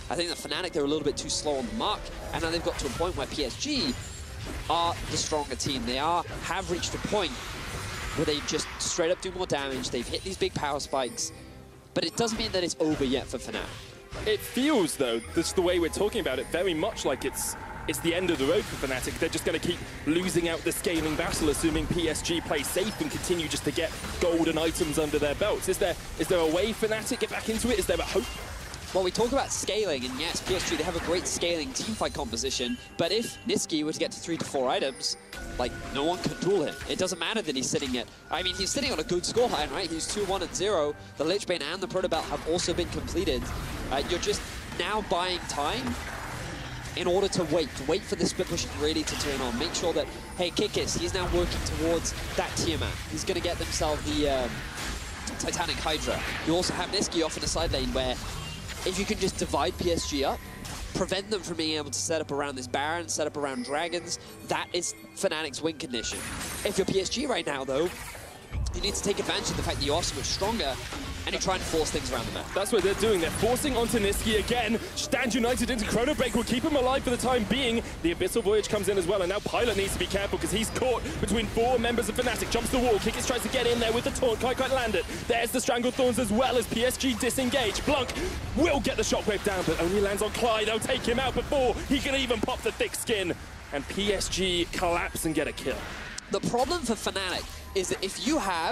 I think that Fnatic, they're a little bit too slow on the mark, and now they've got to a point where P S G are the stronger team. They are have reached a point where they just straight up do more damage. They've hit these big power spikes, but it doesn't mean that it's over yet for Fnatic. It feels, though, just the way we're talking about it, very much like it's it's the end of the road for Fnatic. They're just going to keep losing out the scaling battle, assuming P S G play safe and continue just to get golden items under their belts. Is there is there a way Fnatic get back into it? Is there a hope? Well, we talk about scaling, and yes, P S G, they have a great scaling teamfight composition, but if Nisqy were to get to three to four items, like, no one could duel him. It doesn't matter that he's sitting at, I mean, he's sitting on a good scoreline, right? He's two one and zero. The Lich Bane and the Protobelt have also been completed. Uh, you're just now buying time in order to wait, to wait for the split push really to turn on. Make sure that, hey, Kikis, he's now working towards that Tiamat. He's going to get themselves the um, Titanic Hydra. You also have Nisqy off in the side lane where if you can just divide P S G up, prevent them from being able to set up around this Baron, set up around Dragons, that is Fnatic's win condition. If you're P S G right now, though, you need to take advantage of the fact that you are so much stronger, and you try and force things around the map. That's what they're doing. They're forcing onto Nisqy again. Stand United into Chrono Break will keep him alive for the time being. The Abyssal Voyage comes in as well, and now Pilot needs to be careful because he's caught between four members of Fnatic. Jumps the wall. Kikis tries to get in there with the taunt. Can't quite land it. There's the Strangled Thorns as well as P S G disengage. Blanc will get the Shockwave down, but only lands on Clyde. They'll take him out before he can even pop the thick skin. And P S G collapse and get a kill. The problem for Fnatic is that if you have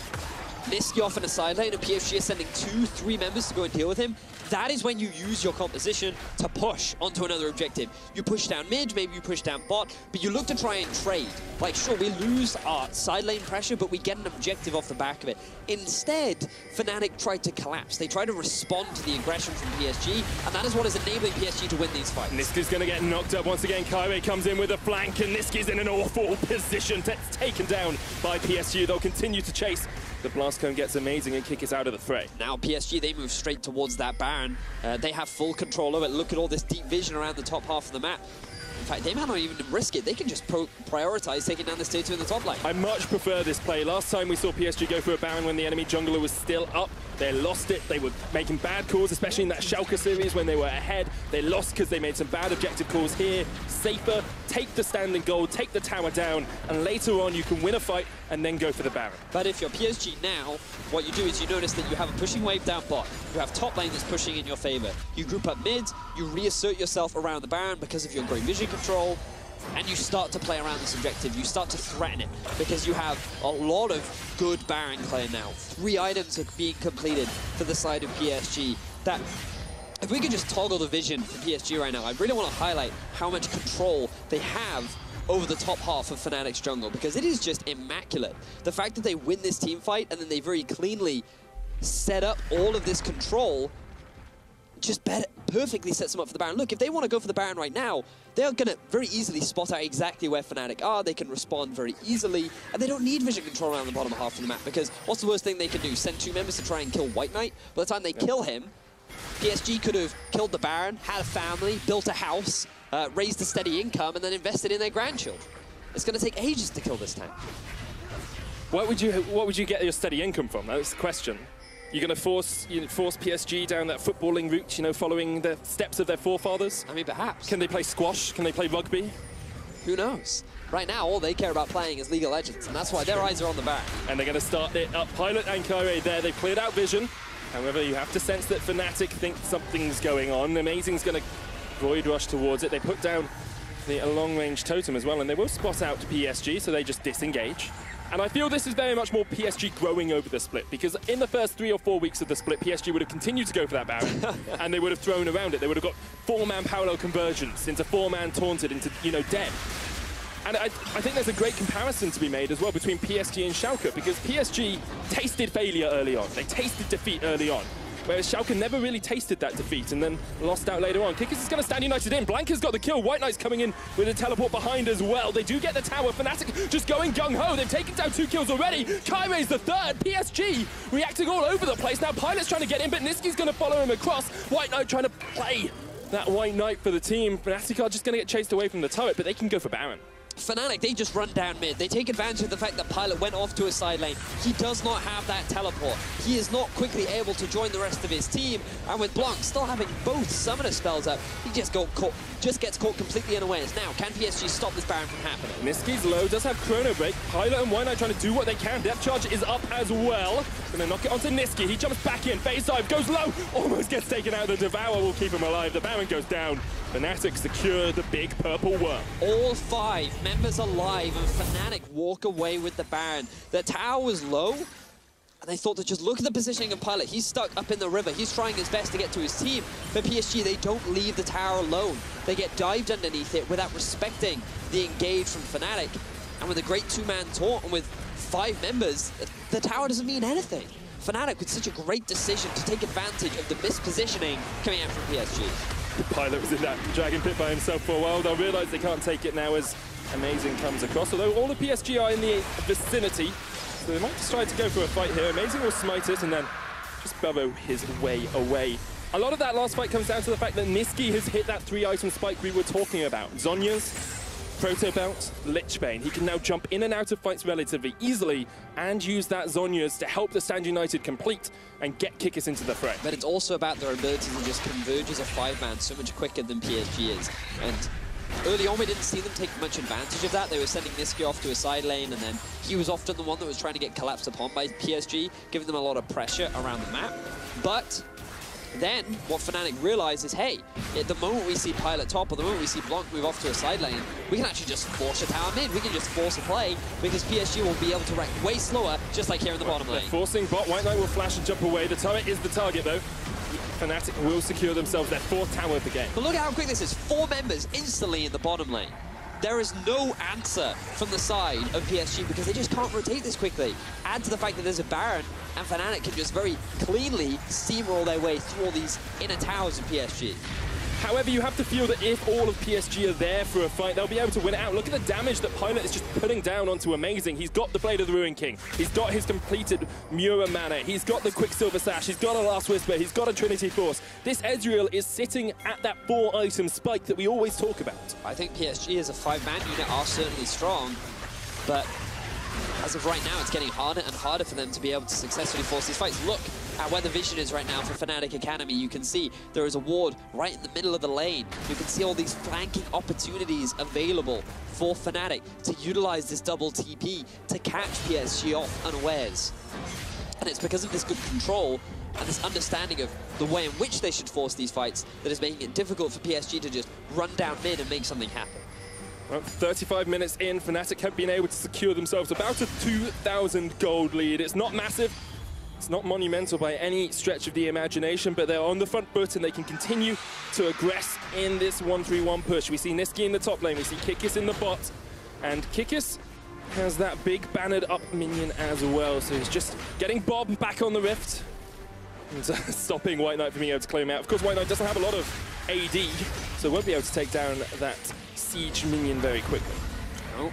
Nisqy off in a side lane and P S G is sending two, three members to go and deal with him, that is when you use your composition to push onto another objective. You push down mid, maybe you push down bot, but you look to try and trade. Like, sure, we lose our side lane pressure, but we get an objective off the back of it. Instead, Fnatic tried to collapse. They tried to respond to the aggression from P S G, and that is what is enabling P S G to win these fights. Nisqy's going to get knocked up once again. Kairi comes in with a flank, and Nisqy's in an awful position. That's taken down by P S G. They'll continue to chase. The Blast Cone gets amazing and Kick is out of the fray. Now P S G, they move straight towards that Baron. Uh, they have full control of it. Look at all this deep vision around the top half of the map. In fact, they might not even risk it. They can just pro prioritize taking down this tier two in the top lane. I much prefer this play. Last time we saw P S G go for a Baron when the enemy jungler was still up. They lost it. They were making bad calls, especially in that Schalke series when they were ahead. They lost because they made some bad objective calls here. Safer, take the standing gold, take the tower down, and later on you can win a fight and then go for the Baron. But if you're P S G now, what you do is you notice that you have a pushing wave down bot. You have top lane that's pushing in your favor. You group up mid, you reassert yourself around the Baron because of your great vision control, and you start to play around this objective. You start to threaten it because you have a lot of good Baron clear now. Three items are being completed for the side of P S G. That, if we could just toggle the vision for P S G right now, I really want to highlight how much control they have over the top half of Fnatic's jungle, because it is just immaculate. The fact that they win this team fight and then they very cleanly set up all of this control just better, perfectly sets them up for the Baron. Look, if they want to go for the Baron right now, they're going to very easily spot out exactly where Fnatic are. They can respond very easily, and they don't need vision control around the bottom half of the map, because what's the worst thing they can do? Send two members to try and kill White Knight? By the time they yep. kill him, P S G could have killed the Baron, had a family, built a house, uh, raised a steady income, and then invested in their grandchildren. It's going to take ages to kill this tank. What would you What would you get your steady income from? That's the question. You're going to force you know, force P S G down that footballing route, you know, following the steps of their forefathers? I mean, perhaps. Can they play squash? Can they play rugby? Who knows? Right now, all they care about playing is League of Legends, and that's why their eyes are on the Baron. And they're going to start it up. Pilot and Kairi there. They've cleared out vision. However, you have to sense that Fnatic think something's going on. Amazing's going to Void Rush towards it. They put down the long-range totem as well, and they will spot out P S G, so they just disengage. And I feel this is very much more P S G growing over the split, because in the first three or four weeks of the split, P S G would have continued to go for that Baron, and they would have thrown around it. They would have got four-man parallel conversions into four-man taunted into, you know, dead. And I, I think there's a great comparison to be made as well between P S G and Schalke, because P S G tasted failure early on. They tasted defeat early on, whereas Schalke never really tasted that defeat and then lost out later on. Kikis is going to stand United in. Blanca's got the kill. White Knight's coming in with a teleport behind as well. They do get the tower. Fnatic just going gung-ho. They've taken down two kills already. Kairei's the third. P S G reacting all over the place. Now Pilot's trying to get in, but Nisqy's going to follow him across. White Knight trying to play that White Knight for the team. Fnatic are just going to get chased away from the turret, but they can go for Baron. Fnatic, they just run down mid. They take advantage of the fact that Pilot went off to a side lane. He does not have that teleport. He is not quickly able to join the rest of his team. And with Blanc still having both summoner spells up, he just got caught, just gets caught completely unawares. Now, can P S G stop this Baron from happening? Niski's low, does have Chrono Break. Pilot and White Knight trying to do what they can. Depth Charge is up as well. Gonna knock it onto Niski. He jumps back in, phase dive, goes low, almost gets taken out. The Devour will keep him alive. The Baron goes down. Fnatic secure the big purple worm. All five members alive, and Fnatic walk away with the Baron. The tower was low, and they thought to just look at the positioning of Pilot. He's stuck up in the river. He's trying his best to get to his team. For P S G, they don't leave the tower alone. They get dived underneath it without respecting the engage from Fnatic. And with a great two-man taunt and with five members, the tower doesn't mean anything. Fnatic with such a great decision to take advantage of the mispositioning coming out from P S G. The Pilot was in that Dragon Pit by himself for a while. They'll realize they can't take it now as Amazing comes across. Although all the P S G are in the vicinity, so they might just try to go for a fight here. Amazing will smite it and then just burrow his way away. A lot of that last fight comes down to the fact that Niski has hit that three-item spike we were talking about. Zhonya's, Proto Belt, Lichbane. He can now jump in and out of fights relatively easily and use that Zhonya's to help the Stand United complete and get Kikis into the fray. But it's also about their ability to just converge as a five-man so much quicker than P S G is. And early on, we didn't see them take much advantage of that. They were sending Niski off to a side lane, and then he was often the one that was trying to get collapsed upon by P S G, giving them a lot of pressure around the map. But then what Fnatic realized is, hey, at the moment we see Pilot top, or the moment we see Blanc move off to a side lane, we can actually just force a tower mid. We can just force a play, because P S G will be able to wreck way slower, just like here in the bottom lane. They're forcing bot. White Knight will flash and jump away. The turret is the target, though. Fnatic will secure themselves their fourth tower of the game. But look at how quick this is. Four members instantly in the bottom lane. There is no answer from the side of P S G because they just can't rotate this quickly. Add to the fact that there's a Baron, and Fnatic can just very cleanly steamroll their way through all these inner towers of P S G. However, you have to feel that if all of P S G are there for a fight, they'll be able to win it out. Look at the damage that Pilot is just putting down onto Amazing. He's got the Blade of the Ruin King. He's got his completed Mura mana. He's got the Quicksilver Sash. He's got a Last Whisper. He's got a Trinity Force. This Ezreal is sitting at that four-item spike that we always talk about. I think P S G as a five-man unit are certainly strong, but as of right now, it's getting harder and harder for them to be able to successfully force these fights. Look at where the vision is right now for Fnatic Academy. You can see there is a ward right in the middle of the lane. You can see all these flanking opportunities available for Fnatic to utilize this double T P to catch P S G off unawares. And it's because of this good control and this understanding of the way in which they should force these fights that is making it difficult for P S G to just run down mid and make something happen. Well, thirty-five minutes in, Fnatic have been able to secure themselves about a two thousand gold lead. It's not massive, it's not monumental by any stretch of the imagination, but they're on the front foot and they can continue to aggress in this one three one push. We see Niski in the top lane, we see Kikis in the bot, and Kikis has that big bannered up minion as well, so he's just getting Bob back on the Rift and stopping White Knight from being able to claim out. Of course, White Knight doesn't have a lot of A D, so won't be able to take down that siege minion very quickly. Oh.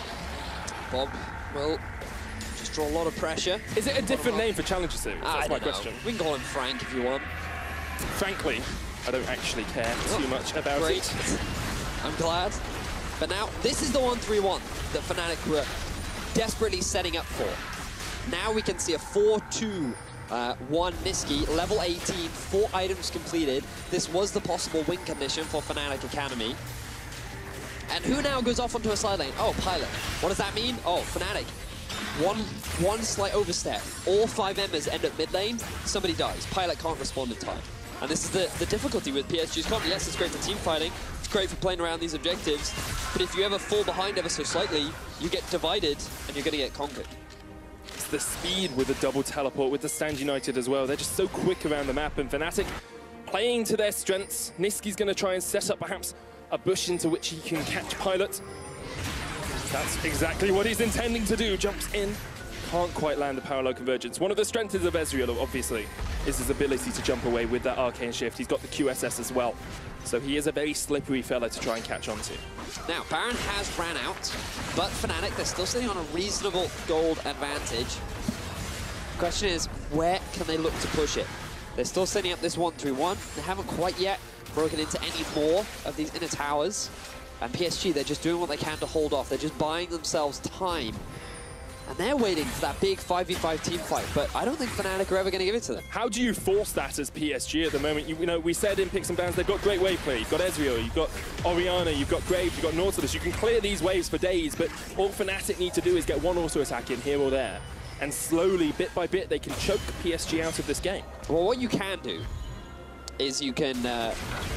Bob will just draw a lot of pressure. Is it a different name for Challenger Series? That's I my don't know. question. We can call him Frank if you want. Frankly, I don't actually care Oh, too much about great. it. I'm glad. But now, this is the one three one that Fnatic were desperately setting up for. Now we can see a four two Uh, one Niski, level eighteen, four items completed. This was the possible win condition for Fnatic Academy. And who now goes off onto a side lane? Oh, Pilot. What does that mean? Oh, Fnatic. One, one slight overstep. All five members end up mid lane. Somebody dies. Pilot can't respond in time. And this is the, the difficulty with P S G's comp. Yes, it's great for team fighting. It's great for playing around these objectives. But if you ever fall behind ever so slightly, you get divided and you're going to get conquered. It's the speed with the double teleport, with the Stand United as well. They're just so quick around the map, and Fnatic playing to their strengths. Niski's going to try and set up perhaps a bush into which he can catch Pilot. That's exactly what he's intending to do. Jumps in, can't quite land the parallel convergence. One of the strengths of Ezreal, obviously, is his ability to jump away with that arcane shift. He's got the Q S S as well. So he is a very slippery fella to try and catch onto. Now, Baron has ran out, but Fnatic, they're still sitting on a reasonable gold advantage. The question is, where can they look to push it? They're still setting up this one three one. They haven't quite yet broken into any more of these inner towers. And P S G, they're just doing what they can to hold off. They're just buying themselves time. And they're waiting for that big five v five team fight, but I don't think Fnatic are ever going to give it to them. How do you force that as P S G at the moment? You, you know, we said in picks and bans, they've got great wave play. You've got Ezreal, you've got Orianna, you've got Graves, you've got Nautilus. You can clear these waves for days, but all Fnatic need to do is get one auto attack in here or there. And slowly, bit by bit, they can choke P S G out of this game. Well, what you can do is you can uh,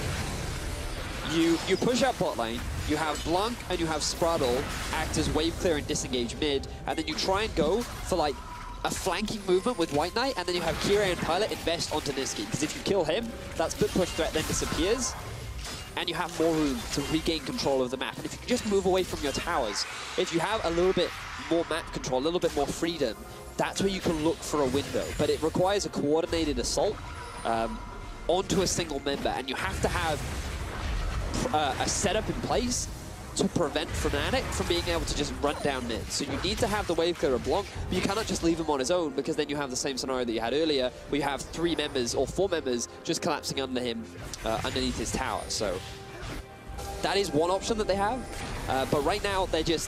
you you push out bot lane. You have Blanc and you have Spraddle act as wave clear and disengage mid, and then you try and go for like a flanking movement with White Knight, and then you have Kira and Pilot invest onto Niski, because if you kill him, that split push threat then disappears, and you have more room to regain control of the map. And if you can just move away from your towers, if you have a little bit more map control, a little bit more freedom, that's where you can look for a window. But it requires a coordinated assault um, onto a single member, and you have to have Uh, a setup in place to prevent Fnatic from being able to just run down mid. So you need to have the wave clear of Blanc, but you cannot just leave him on his own, because then you have the same scenario that you had earlier, where you have three members or four members just collapsing under him, uh, underneath his tower. So that is one option that they have, uh, but right now they're just...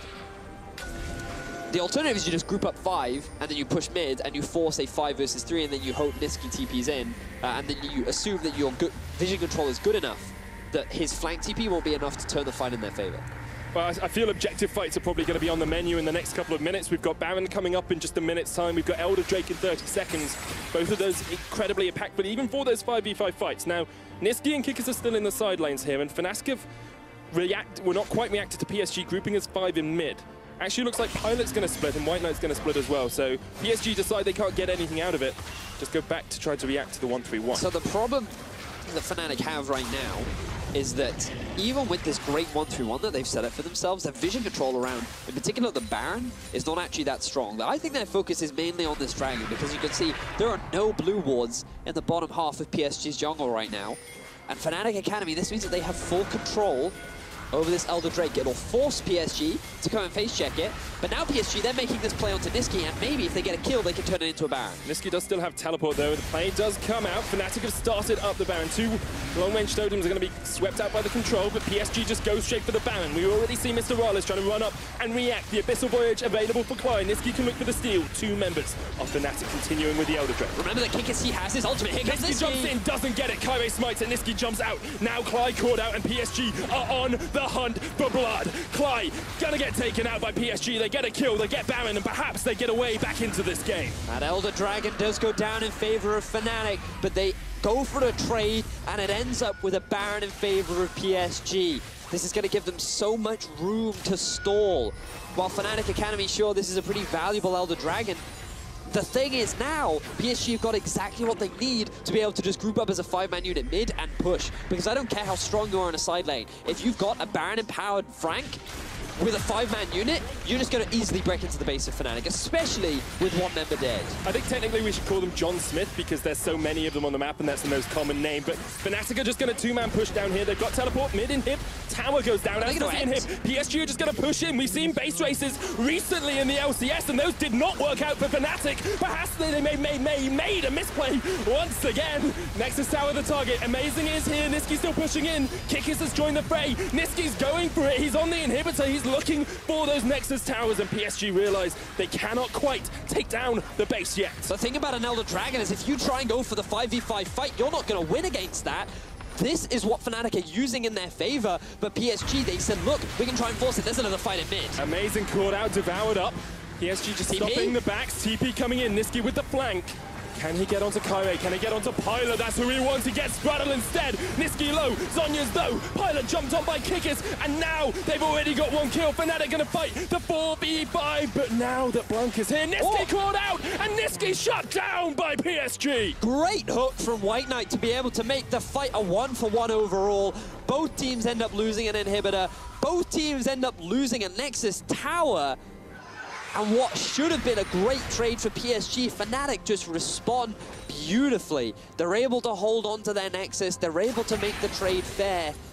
The alternative is you just group up five, and then you push mid, and you force a five versus three, and then you hope Niski T Ps in, uh, and then you assume that your good vision control is good enough that his flank T P won't be enough to turn the fight in their favor. Well, I feel objective fights are probably going to be on the menu in the next couple of minutes. We've got Baron coming up in just a minute's time. We've got Elder Drake in thirty seconds. Both of those incredibly impactful, even for those five v five fights. Now, Niski and Kickers are still in the side lanes here, and Fnatic have react, well, not quite reacted to P S G grouping as five in mid. Actually looks like Pilot's going to split and White Knight's going to split as well. So P S G decide they can't get anything out of it. Just go back to try to react to the one three one. So the problem that Fnatic have right now is that even with this great one three one that they've set up for themselves, their vision control around, in particular the Baron, is not actually that strong. I think their focus is mainly on this Dragon, because you can see there are no blue wards in the bottom half of P S G's jungle right now. And Fnatic Academy, this means that they have full control over this Elder Drake. It'll force P S G to come and face check it, but now P S G, they're making this play onto Niski, and maybe if they get a kill, they can turn it into a Baron. Niski does still have teleport though. The play does come out. Fnatic have started up the Baron. Two long-range totems are going to be swept out by the control, but P S G just goes straight for the Baron. We already see Mister Rales trying to run up and react. The Abyssal Voyage available for Clyde. Niski can look for the steal. Two members of Fnatic continuing with the Elder Drake. Remember that Kickers, he has his ultimate. Here comes Niski jumps in, doesn't get it. Kyrie smites and Niski jumps out. Now Clyde caught out, and P S G are on the hunt for blood. Clyde gonna get taken out by P S G. They get a kill, they get Baron, and perhaps they get away back into this game. That Elder Dragon does go down in favor of Fnatic, but they go for a trade, and it ends up with a Baron in favor of P S G. This is going to give them so much room to stall. While Fnatic Academy, sure, this is a pretty valuable Elder Dragon, the thing is now, P S G have got exactly what they need to be able to just group up as a five-man unit mid and push. Because I don't care how strong you are in a side lane. If you've got a Baron-empowered Frank with a five-man unit, you're just going to easily break into the base of Fnatic, especially with one member dead. I think technically we should call them John Smith, because there's so many of them on the map, and that's the most common name. But Fnatic are just going to two-man push down here. They've got teleport, mid inhib, tower goes down, as does the inhib. P S G are just going to push in. We've seen base races recently in the L C S, and those did not work out for Fnatic. Perhaps they made, made, made, made a misplay once again. Nexus tower the target. Amazing is here. Niski's still pushing in. Kickers has joined the fray. Niski's going for it. He's on the inhibitor. He's looking for those Nexus towers, and P S G realize they cannot quite take down the base yet. The thing about an Elder Dragon is if you try and go for the five v five fight, you're not going to win against that. This is what Fnatic are using in their favor, but P S G, they said, look, we can try and force it. There's another fight in mid. Amazing caught out, devoured up. P S G just T P? stopping the backs. T P coming in, Niski with the flank. Can he get onto Kyrie? Can he get onto Pilot? That's who he wants. He gets Spraddle instead. Niski low, Zonya's low. Pilot jumped on by Kickers, and now they've already got one kill. Fnatic gonna fight the four v five, but now that Blanc is here, Niski Oh. caught out, and Niski shut down by P S G. Great hook from White Knight to be able to make the fight a one for one overall. Both teams end up losing an inhibitor. Both teams end up losing a Nexus tower. And what should have been a great trade for P S G, Fnatic just respond beautifully. They're able to hold on to their Nexus. They're able to make the trade fair.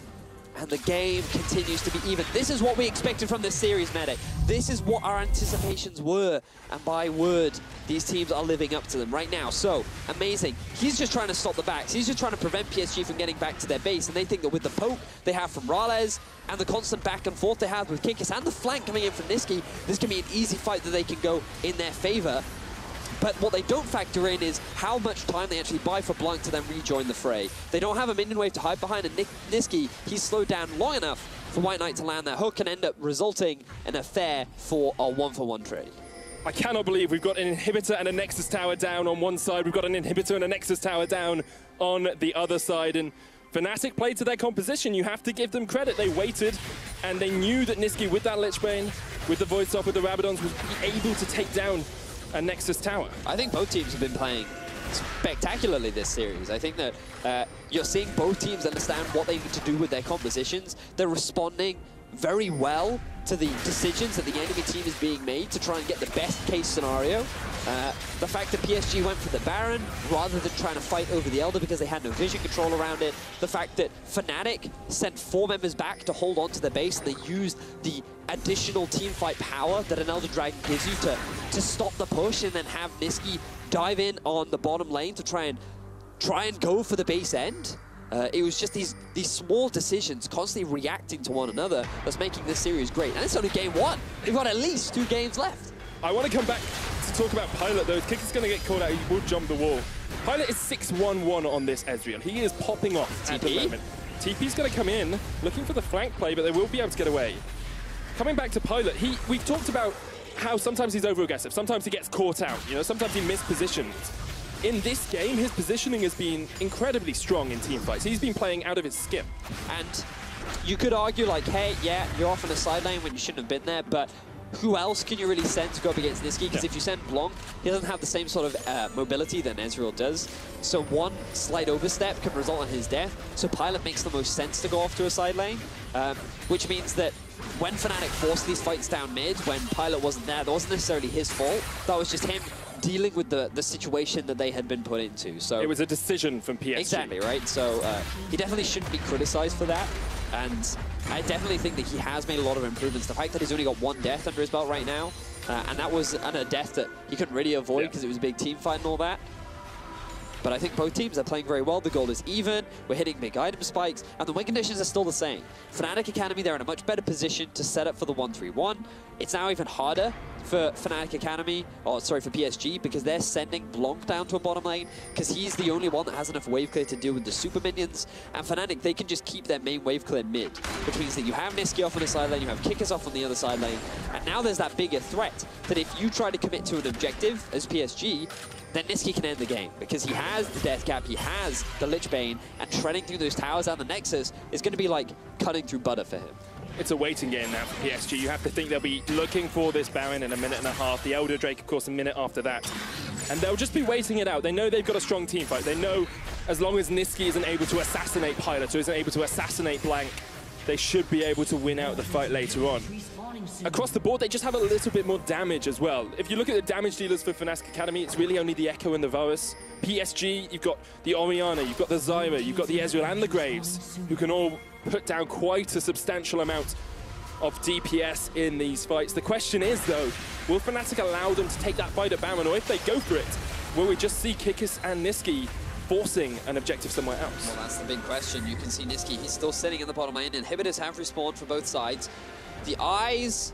and the game continues to be even. This is what we expected from this series, Medic. This is what our anticipations were, and by word, these teams are living up to them right now. So, amazing. He's just trying to stop the backs. He's just trying to prevent P S G from getting back to their base, and they think that with the poke they have from Rales, and the constant back and forth they have with Kikis, and the flank coming in from Niski, this can be an easy fight that they can go in their favor. But what they don't factor in is how much time they actually buy for Blanc to then rejoin the fray. They don't have a minion wave to hide behind, and Nick Niski, he's slowed down long enough for White Knight to land that hook and end up resulting in a fair for a one-for-one trade. I cannot believe we've got an inhibitor and a Nexus tower down on one side. We've got an inhibitor and a Nexus tower down on the other side. And Fnatic played to their composition. You have to give them credit. They waited, and they knew that Niski, with that Lich Bane, with the Void Stop, with the Rabadons, was able to take down a Nexus tower. I think both teams have been playing spectacularly this series. I think that uh, you're seeing both teams understand what they need to do with their compositions. They're responding very well to the decisions that the enemy team is being made to try and get the best case scenario. Uh, the fact that P S G went for the Baron rather than trying to fight over the Elder because they had no vision control around it. The fact that Fnatic sent four members back to hold on to their base, and they used the additional team fight power that an Elder Dragon gives you to, to stop the push, and then have Niski dive in on the bottom lane to try and try and go for the base end. Uh, it was just these these small decisions constantly reacting to one another that's making this series great. And it's only game one. We've got at least two games left. I want to come back to talk about Pilot, though. Kick is going to get caught out. He will jump the wall. Pilot is six one one on this Ezreal. He is popping off T P? at the moment. T P's going to come in, looking for the flank play, but they will be able to get away. Coming back to Pilot, he we've talked about how sometimes he's over-aggressive, sometimes he gets caught out, you know, sometimes he mispositions. In this game, his positioning has been incredibly strong in teamfights. He's been playing out of his skin. And you could argue like, hey, yeah, you're off on the side lane when you shouldn't have been there, but who else can you really send to go up against Niski? Because yeah. if you send Blanc, he doesn't have the same sort of uh, mobility that Ezreal does. So one slight overstep can result in his death. So Pilot makes the most sense to go off to a side lane, um, which means that when Fnatic forced these fights down mid, when Pilot wasn't there, that wasn't necessarily his fault. That was just him dealing with the, the situation that they had been put into. So it was a decision from P S G. Exactly, right? So uh, he definitely shouldn't be criticized for that. And I definitely think that he has made a lot of improvements. The fact that he's only got one death under his belt right now, uh, and that was and a death that he couldn't really avoid because yeah. it was a big team fight and all that. But I think both teams are playing very well. The goal is even. We're hitting big item spikes, and the win conditions are still the same. Fnatic Academy, they're in a much better position to set up for the one three one. It's now even harder for Fnatic Academy, or sorry, for P S G, because they're sending Blanc down to a bottom lane, because he's the only one that has enough wave clear to deal with the super minions. And Fnatic, they can just keep their main wave clear mid, which means that you have Niski off on the side lane, you have Kickers off on the other side lane, and now there's that bigger threat that if you try to commit to an objective as P S G, then Niski can end the game, because he has the death cap, he has the Lich Bane, and treading through those towers and the Nexus is going to be like cutting through butter for him. It's a waiting game now for P S G. You have to think they'll be looking for this Baron in a minute and a half. The Elder Drake, of course, a minute after that. And they'll just be waiting it out. They know they've got a strong team fight. They know as long as Niski isn't able to assassinate Pilot, or isn't able to assassinate Blanc, they should be able to win out the fight later on. Across the board, they just have a little bit more damage as well. If you look at the damage dealers for Fnatic Academy, it's really only the Echo and the Varus. P S G, you've got the Orianna, you've got the Zyra, you've got the Ezreal and the Graves, who can all put down quite a substantial amount of D P S in these fights. The question is, though, will Fnatic allow them to take that fight at Baron, or if they go for it, will we just see Kikis and Niski forcing an objective somewhere else? Well, that's the big question. You can see Niski, he's still sitting in the bottom lane. Inhibitors have respawned for both sides. The eyes,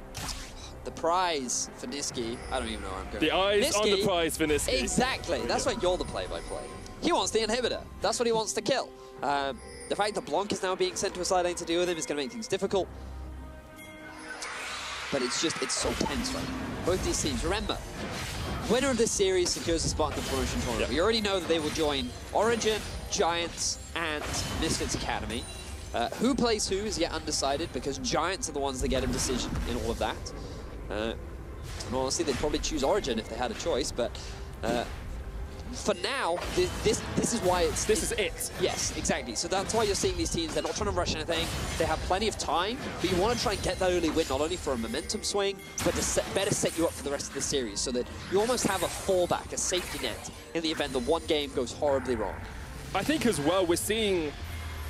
the prize for Niski, I don't even know where I'm going. The eyes Niski, on the prize for Niski. Exactly, that's why you're the play-by-play. He wants the inhibitor, that's what he wants to kill. Um, the fact that Blanc is now being sent to a side lane to deal with him is going to make things difficult. But it's just, it's so tense right now. Both these teams, remember, winner of this series secures a spot in the promotion tournament. Yep. We already know that they will join Origin, Giants, and Misfits Academy. Uh, who plays who is yet undecided, because Giants are the ones that get a decision in all of that. Uh, and honestly, they'd probably choose Origin if they had a choice, but uh, for now, this, this this is why it's... This is it. Yes, exactly. So that's why you're seeing these teams, they're not trying to rush anything, they have plenty of time, but you want to try and get that early win, not only for a momentum swing, but to set, better set you up for the rest of the series, so that you almost have a fallback, a safety net, in the event that one game goes horribly wrong. I think as well, we're seeing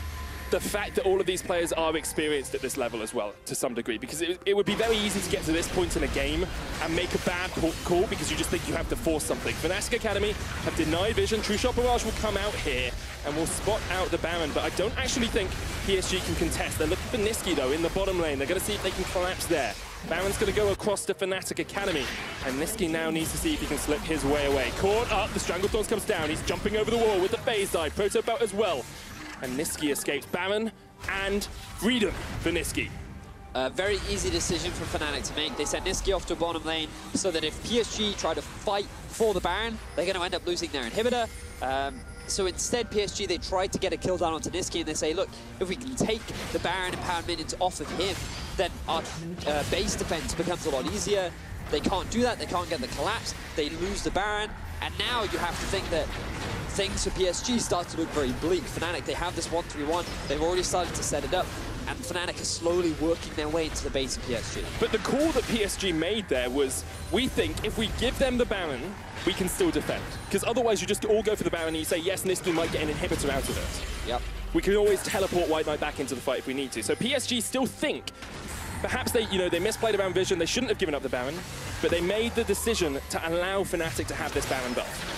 the fact that all of these players are experienced at this level as well, to some degree, because it, it would be very easy to get to this point in a game and make a bad call because you just think you have to force something. Fnatic Academy have denied vision. True Shot Barrage will come out here and will spot out the Baron, but I don't actually think P S G can contest. They're looking for Nisqy, though, in the bottom lane. They're going to see if they can collapse there. Baron's going to go across to Fnatic Academy, and Nisqy now needs to see if he can slip his way away. Caught up, the Stranglethorns comes down. He's jumping over the wall with the phase dive. Proto Belt as well. And Nisqy escapes Baron and freedom for Nisqy. A very easy decision for Fnatic to make. They sent Nisqy off to bottom lane so that if P S G try to fight for the Baron, they're going to end up losing their inhibitor. Um, so instead, P S G, they tried to get a kill down onto Nisqy, and they say, look, if we can take the Baron and Power Minions off of him, then our uh, base defense becomes a lot easier. They can't do that. They can't get the collapse. They lose the Baron. And now you have to think that things for P S G start to look very bleak. Fnatic, they have this one three one. They've already started to set it up. And Fnatic is slowly working their way into the base of P S G. But the call that P S G made there was, we think if we give them the Baron, we can still defend. Because otherwise you just all go for the Baron and you say, yes, Nisqy might get an inhibitor out of it. Yep. We can always teleport White Knight back into the fight if we need to. So P S G still think, perhaps they, you know, they misplayed around vision, they shouldn't have given up the Baron, but they made the decision to allow Fnatic to have this Baron buff.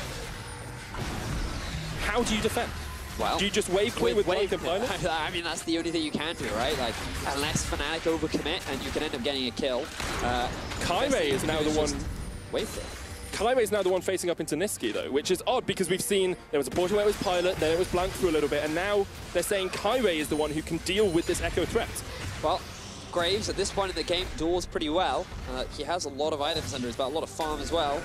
How do you defend? Well, do you just wave clear with, with wave, Blank and Pilot? I mean, that's the only thing you can do, right? Like, unless Fnatic overcommit and you can end up getting a kill. Uh, Kairei is now the one... Wait for it. Kairei is now the one facing up into Nisqy, though, which is odd because we've seen there was a portion where it was Pilot, then it was Blank for a little bit, and now they're saying Kairei is the one who can deal with this Echo threat. Well, Graves, at this point in the game, duels pretty well. Uh, he has a lot of items under his belt, a lot of farm as well.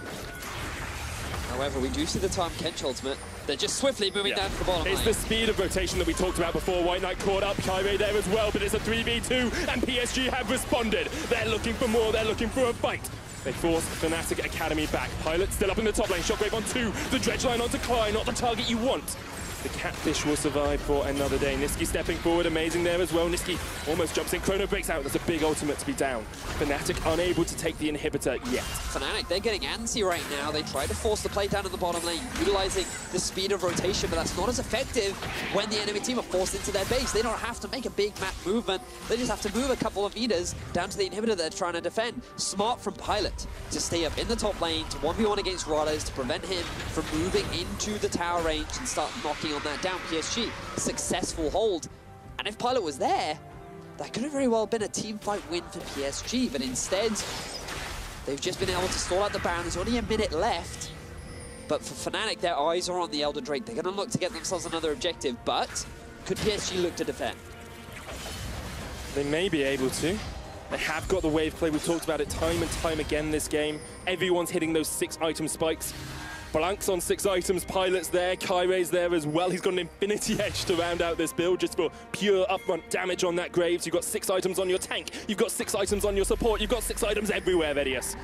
However, we do see the Time Kench ultimate. They're just swiftly moving yeah. down to the bottom It's lane. the speed of rotation that we talked about before. White Knight caught up, Kairei there as well, but it's a three v two, and P S G have responded. They're looking for more, they're looking for a fight. They force Fnatic Academy back. Pilot still up in the top lane, Shockwave on two, the Dredge line onto Kai, not the target you want. The Catfish will survive for another day. Nisqy stepping forward, amazing there as well. Nisqy almost jumps in, Chrono breaks out, that's a big ultimate to be down. Fnatic unable to take the inhibitor yet. Fnatic, they're getting antsy right now. They try to force the play down in the bottom lane, utilizing the speed of rotation, but that's not as effective when the enemy team are forced into their base. They don't have to make a big map movement. They just have to move a couple of meters down to the inhibitor they're trying to defend. Smart from Pilot to stay up in the top lane, to one v one against Radas, to prevent him from moving into the tower range and start knocking on that down. P S G, successful hold. And if Pilot was there, that could have very well been a team fight win for P S G, but instead, they've just been able to stall out the Baron. There's only a minute left. But for Fnatic, their eyes are on the Elder Drake. They're going to look to get themselves another objective, but could P S G look to defend? They may be able to. They have got the wave play. We've talked about it time and time again this game. Everyone's hitting those six item spikes. Blank's on six items, Pilot's there, Kairei's there as well. He's got an Infinity Edge to round out this build just for pure upfront damage on that Graves. You've got six items on your tank, you've got six items on your support, you've got six items everywhere, Vedius.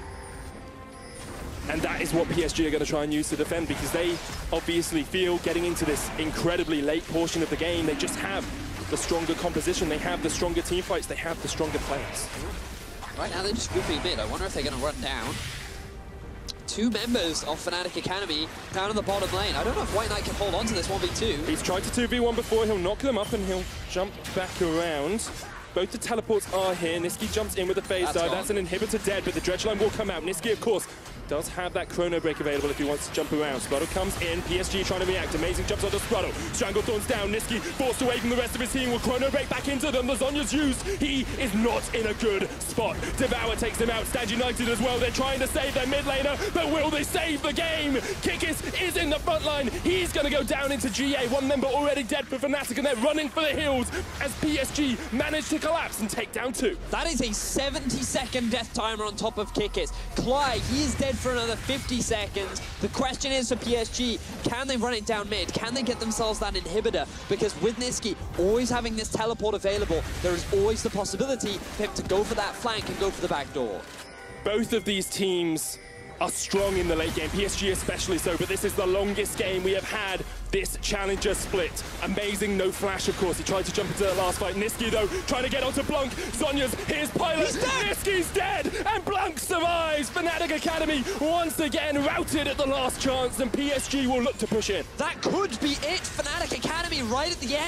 And that is what P S G are going to try and use to defend, because they obviously feel getting into this incredibly late portion of the game, they just have the stronger composition, they have the stronger team fights, they have the stronger players. Right now they're just grouping mid. I wonder if they're going to run down. Two members of Fnatic Academy down in the bottom lane. I don't know if White Knight can hold on to this one v two. He's tried to two v one before, he'll knock them up and he'll jump back around. Both the teleports are here. Nisqy jumps in with a phase dive. That's an inhibitor dead, but the Dredge line will come out. Nisqy, of course, does have that Chrono Break available if he wants to jump around. Spruttle comes in, P S G trying to react. Amazing jumps onto Spruttle. Stranglethorns down, Nisqy forced away from the rest of his team. Will Chrono Break back into them? Lasagna's used. He is not in a good spot. Devour takes him out. Stand United as well. They're trying to save their mid laner, but will they save the game? Kikis is in the front line. He's going to go down into G A. One member already dead for Fnatic, and they're running for the hills as P S G manage to collapse and take down two. That is a seventy second death timer on top of Kikis. Clyde, he is dead for another fifty seconds. The question is for P S G, can they run it down mid? Can they get themselves that inhibitor? Because with Nisqy always having this teleport available, there is always the possibility for him to go for that flank and go for the back door. Both of these teams are strong in the late game, P S G especially so, but this is the longest game we have had this challenger split. Amazing, no flash, of course. He tried to jump into the last fight. Nisqy, though, trying to get onto Blanc. Zhonya's, here's Pilot. He's dead. Nisqy's dead, and Blanc survives. Fnatic Academy once again routed at the last chance, and P S G will look to push in. That could be it. Fnatic Academy right at the end.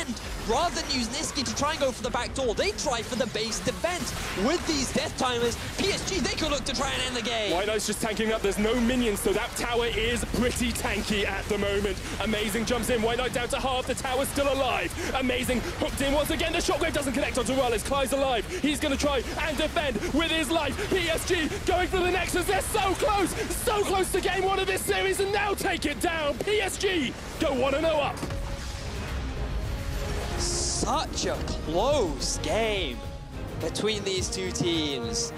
rather than use Nisqy to try and go for the back door, they try for the base defense. With these death timers, P S G, they could look to try and end the game. White Knight's just tanking up. There's no minions, so that tower is pretty tanky at the moment. Amazing jumps in. White Knight down to half. The tower's still alive. Amazing hooked in once again. The shockwave doesn't connect onto Wallace. Clyde's alive. He's going to try and defend with his life. P S G going for the Nexus. They're so close. So close to game one of this series and now take it down. P S G go one and oh up. Such a close game between these two teams.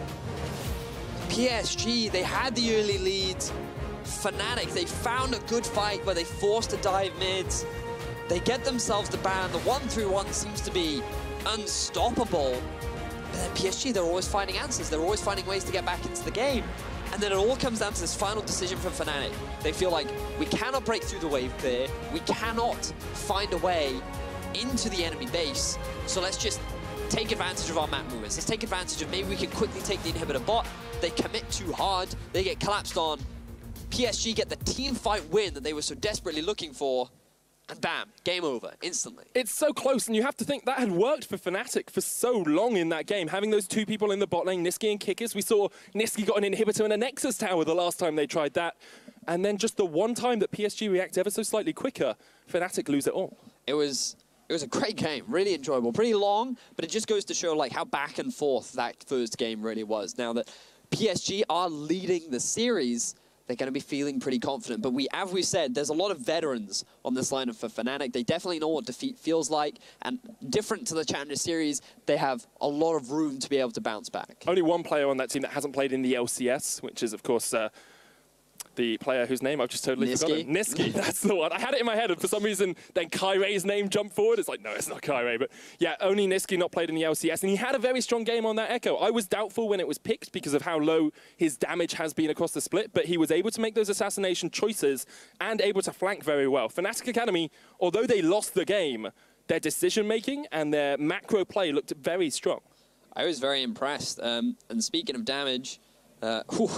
P S G, they had the early lead. Fnatic, they found a good fight where they forced a dive mids. They get themselves the ban. The one through one seems to be unstoppable. But then P S G, they're always finding answers. They're always finding ways to get back into the game. And then it all comes down to this final decision from Fnatic. They feel like we cannot break through the wave clear. We cannot find a way into the enemy base. So let's just take advantage of our map movements. Let's take advantage of maybe we can quickly take the inhibitor bot. They commit too hard. They get collapsed on. P S G get the team fight win that they were so desperately looking for. And bam, game over, instantly. It's so close, and you have to think that had worked for Fnatic for so long in that game. Having those two people in the bot lane, Nisqy and Kickers. We saw Nisqy got an inhibitor and a Nexus tower the last time they tried that. And then just the one time that P S G react ever so slightly quicker, Fnatic lose it all. It was... It was a great game, really enjoyable. Pretty long, but it just goes to show like how back and forth that first game really was. Now that P S G are leading the series, they're going to be feeling pretty confident. But we, as we said, there's a lot of veterans on this lineup for Fnatic. They definitely know what defeat feels like. And different to the Challenger Series, they have a lot of room to be able to bounce back. Only one player on that team that hasn't played in the L C S, which is, of course, uh, the player whose name I've just totally Nisqy. forgotten. Nisqy, that's the one. I had it in my head, and for some reason, then Kyray's name jumped forward. It's like, no, it's not Kyray. But yeah, only Nisqy not played in the L C S, and he had a very strong game on that Echo. I was doubtful when it was picked because of how low his damage has been across the split, but he was able to make those assassination choices and able to flank very well. Fnatic Academy, although they lost the game, their decision-making and their macro play looked very strong. I was very impressed. Um, and speaking of damage, uh,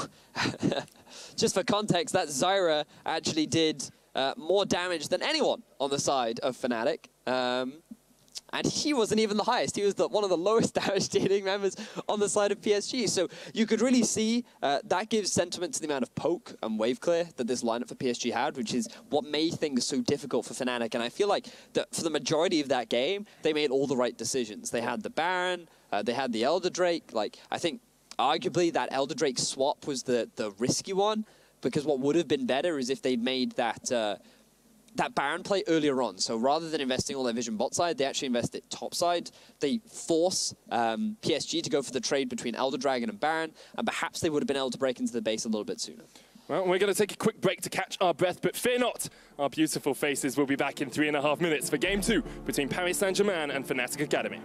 just for context, that Zyra actually did uh, more damage than anyone on the side of Fnatic. Um, and he wasn't even the highest. He was the, one of the lowest damage dealing members on the side of P S G. So you could really see uh, that gives sentiment to the amount of poke and wave clear that this lineup for P S G had, which is what made things so difficult for Fnatic. And I feel like that for the majority of that game, they made all the right decisions. They had the Baron, uh, they had the Elder Drake. Like, I think arguably that Elder Drake swap was the, the risky one, because what would have been better is if they'd made that uh, that Baron play earlier on. So rather than investing all their vision bot side, they actually invest it top side. They force um, P S G to go for the trade between Elder Dragon and Baron, and perhaps they would have been able to break into the base a little bit sooner. Well, we're going to take a quick break to catch our breath, but fear not, our beautiful faces will be back in three and a half minutes for game two between Paris Saint-Germain and Fnatic Academy.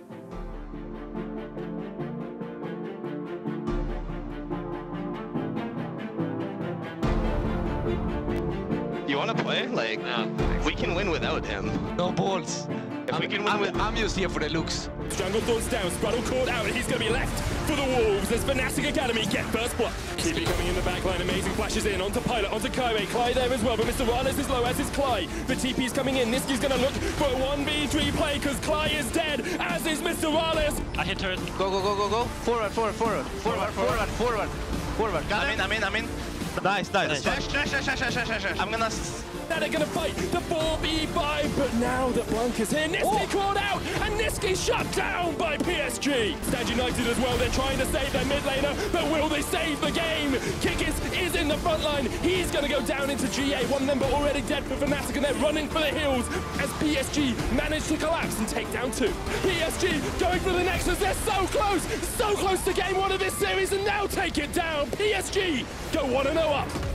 You want to play? Like, no, we can win without him. No balls. If I'm, we can win I'm, with... I'm just here for the looks. Strangle Thorns down, Spraddle caught out, and he's going to be left for the Wolves as Fnatic Academy get first blood. T P coming in the backline, amazing flashes in, onto Pilot, onto Kyray, Clyde there as well, but Mister Rales is low, as is Clyde. The T P's coming in, Nisqy's going to look for a one v three play, because Clyde is dead, as is Mister Rales. I hit turret. Go, go, go, go, go. Forward, forward, forward. Forward, forward, forward. Forward. I'm in, I'm in, I'm in. Nice, nice. Dash, dash, dash, dash, dash, dash, dash. I'm gonna... Now they're going to fight the four v five, but now that Blanca's here, Nisqy oh. caught out, and Nisqy shut down by P S G. Stand United as well, they're trying to save their mid laner, but will they save the game? Kickis is in the front line, he's going to go down into G A, one member already dead for Fnatic, and they're running for the hills as P S G manage to collapse and take down two. P S G going for the Nexus, they're so close, so close to game one of this series, and now take it down. P S G go one and oh up.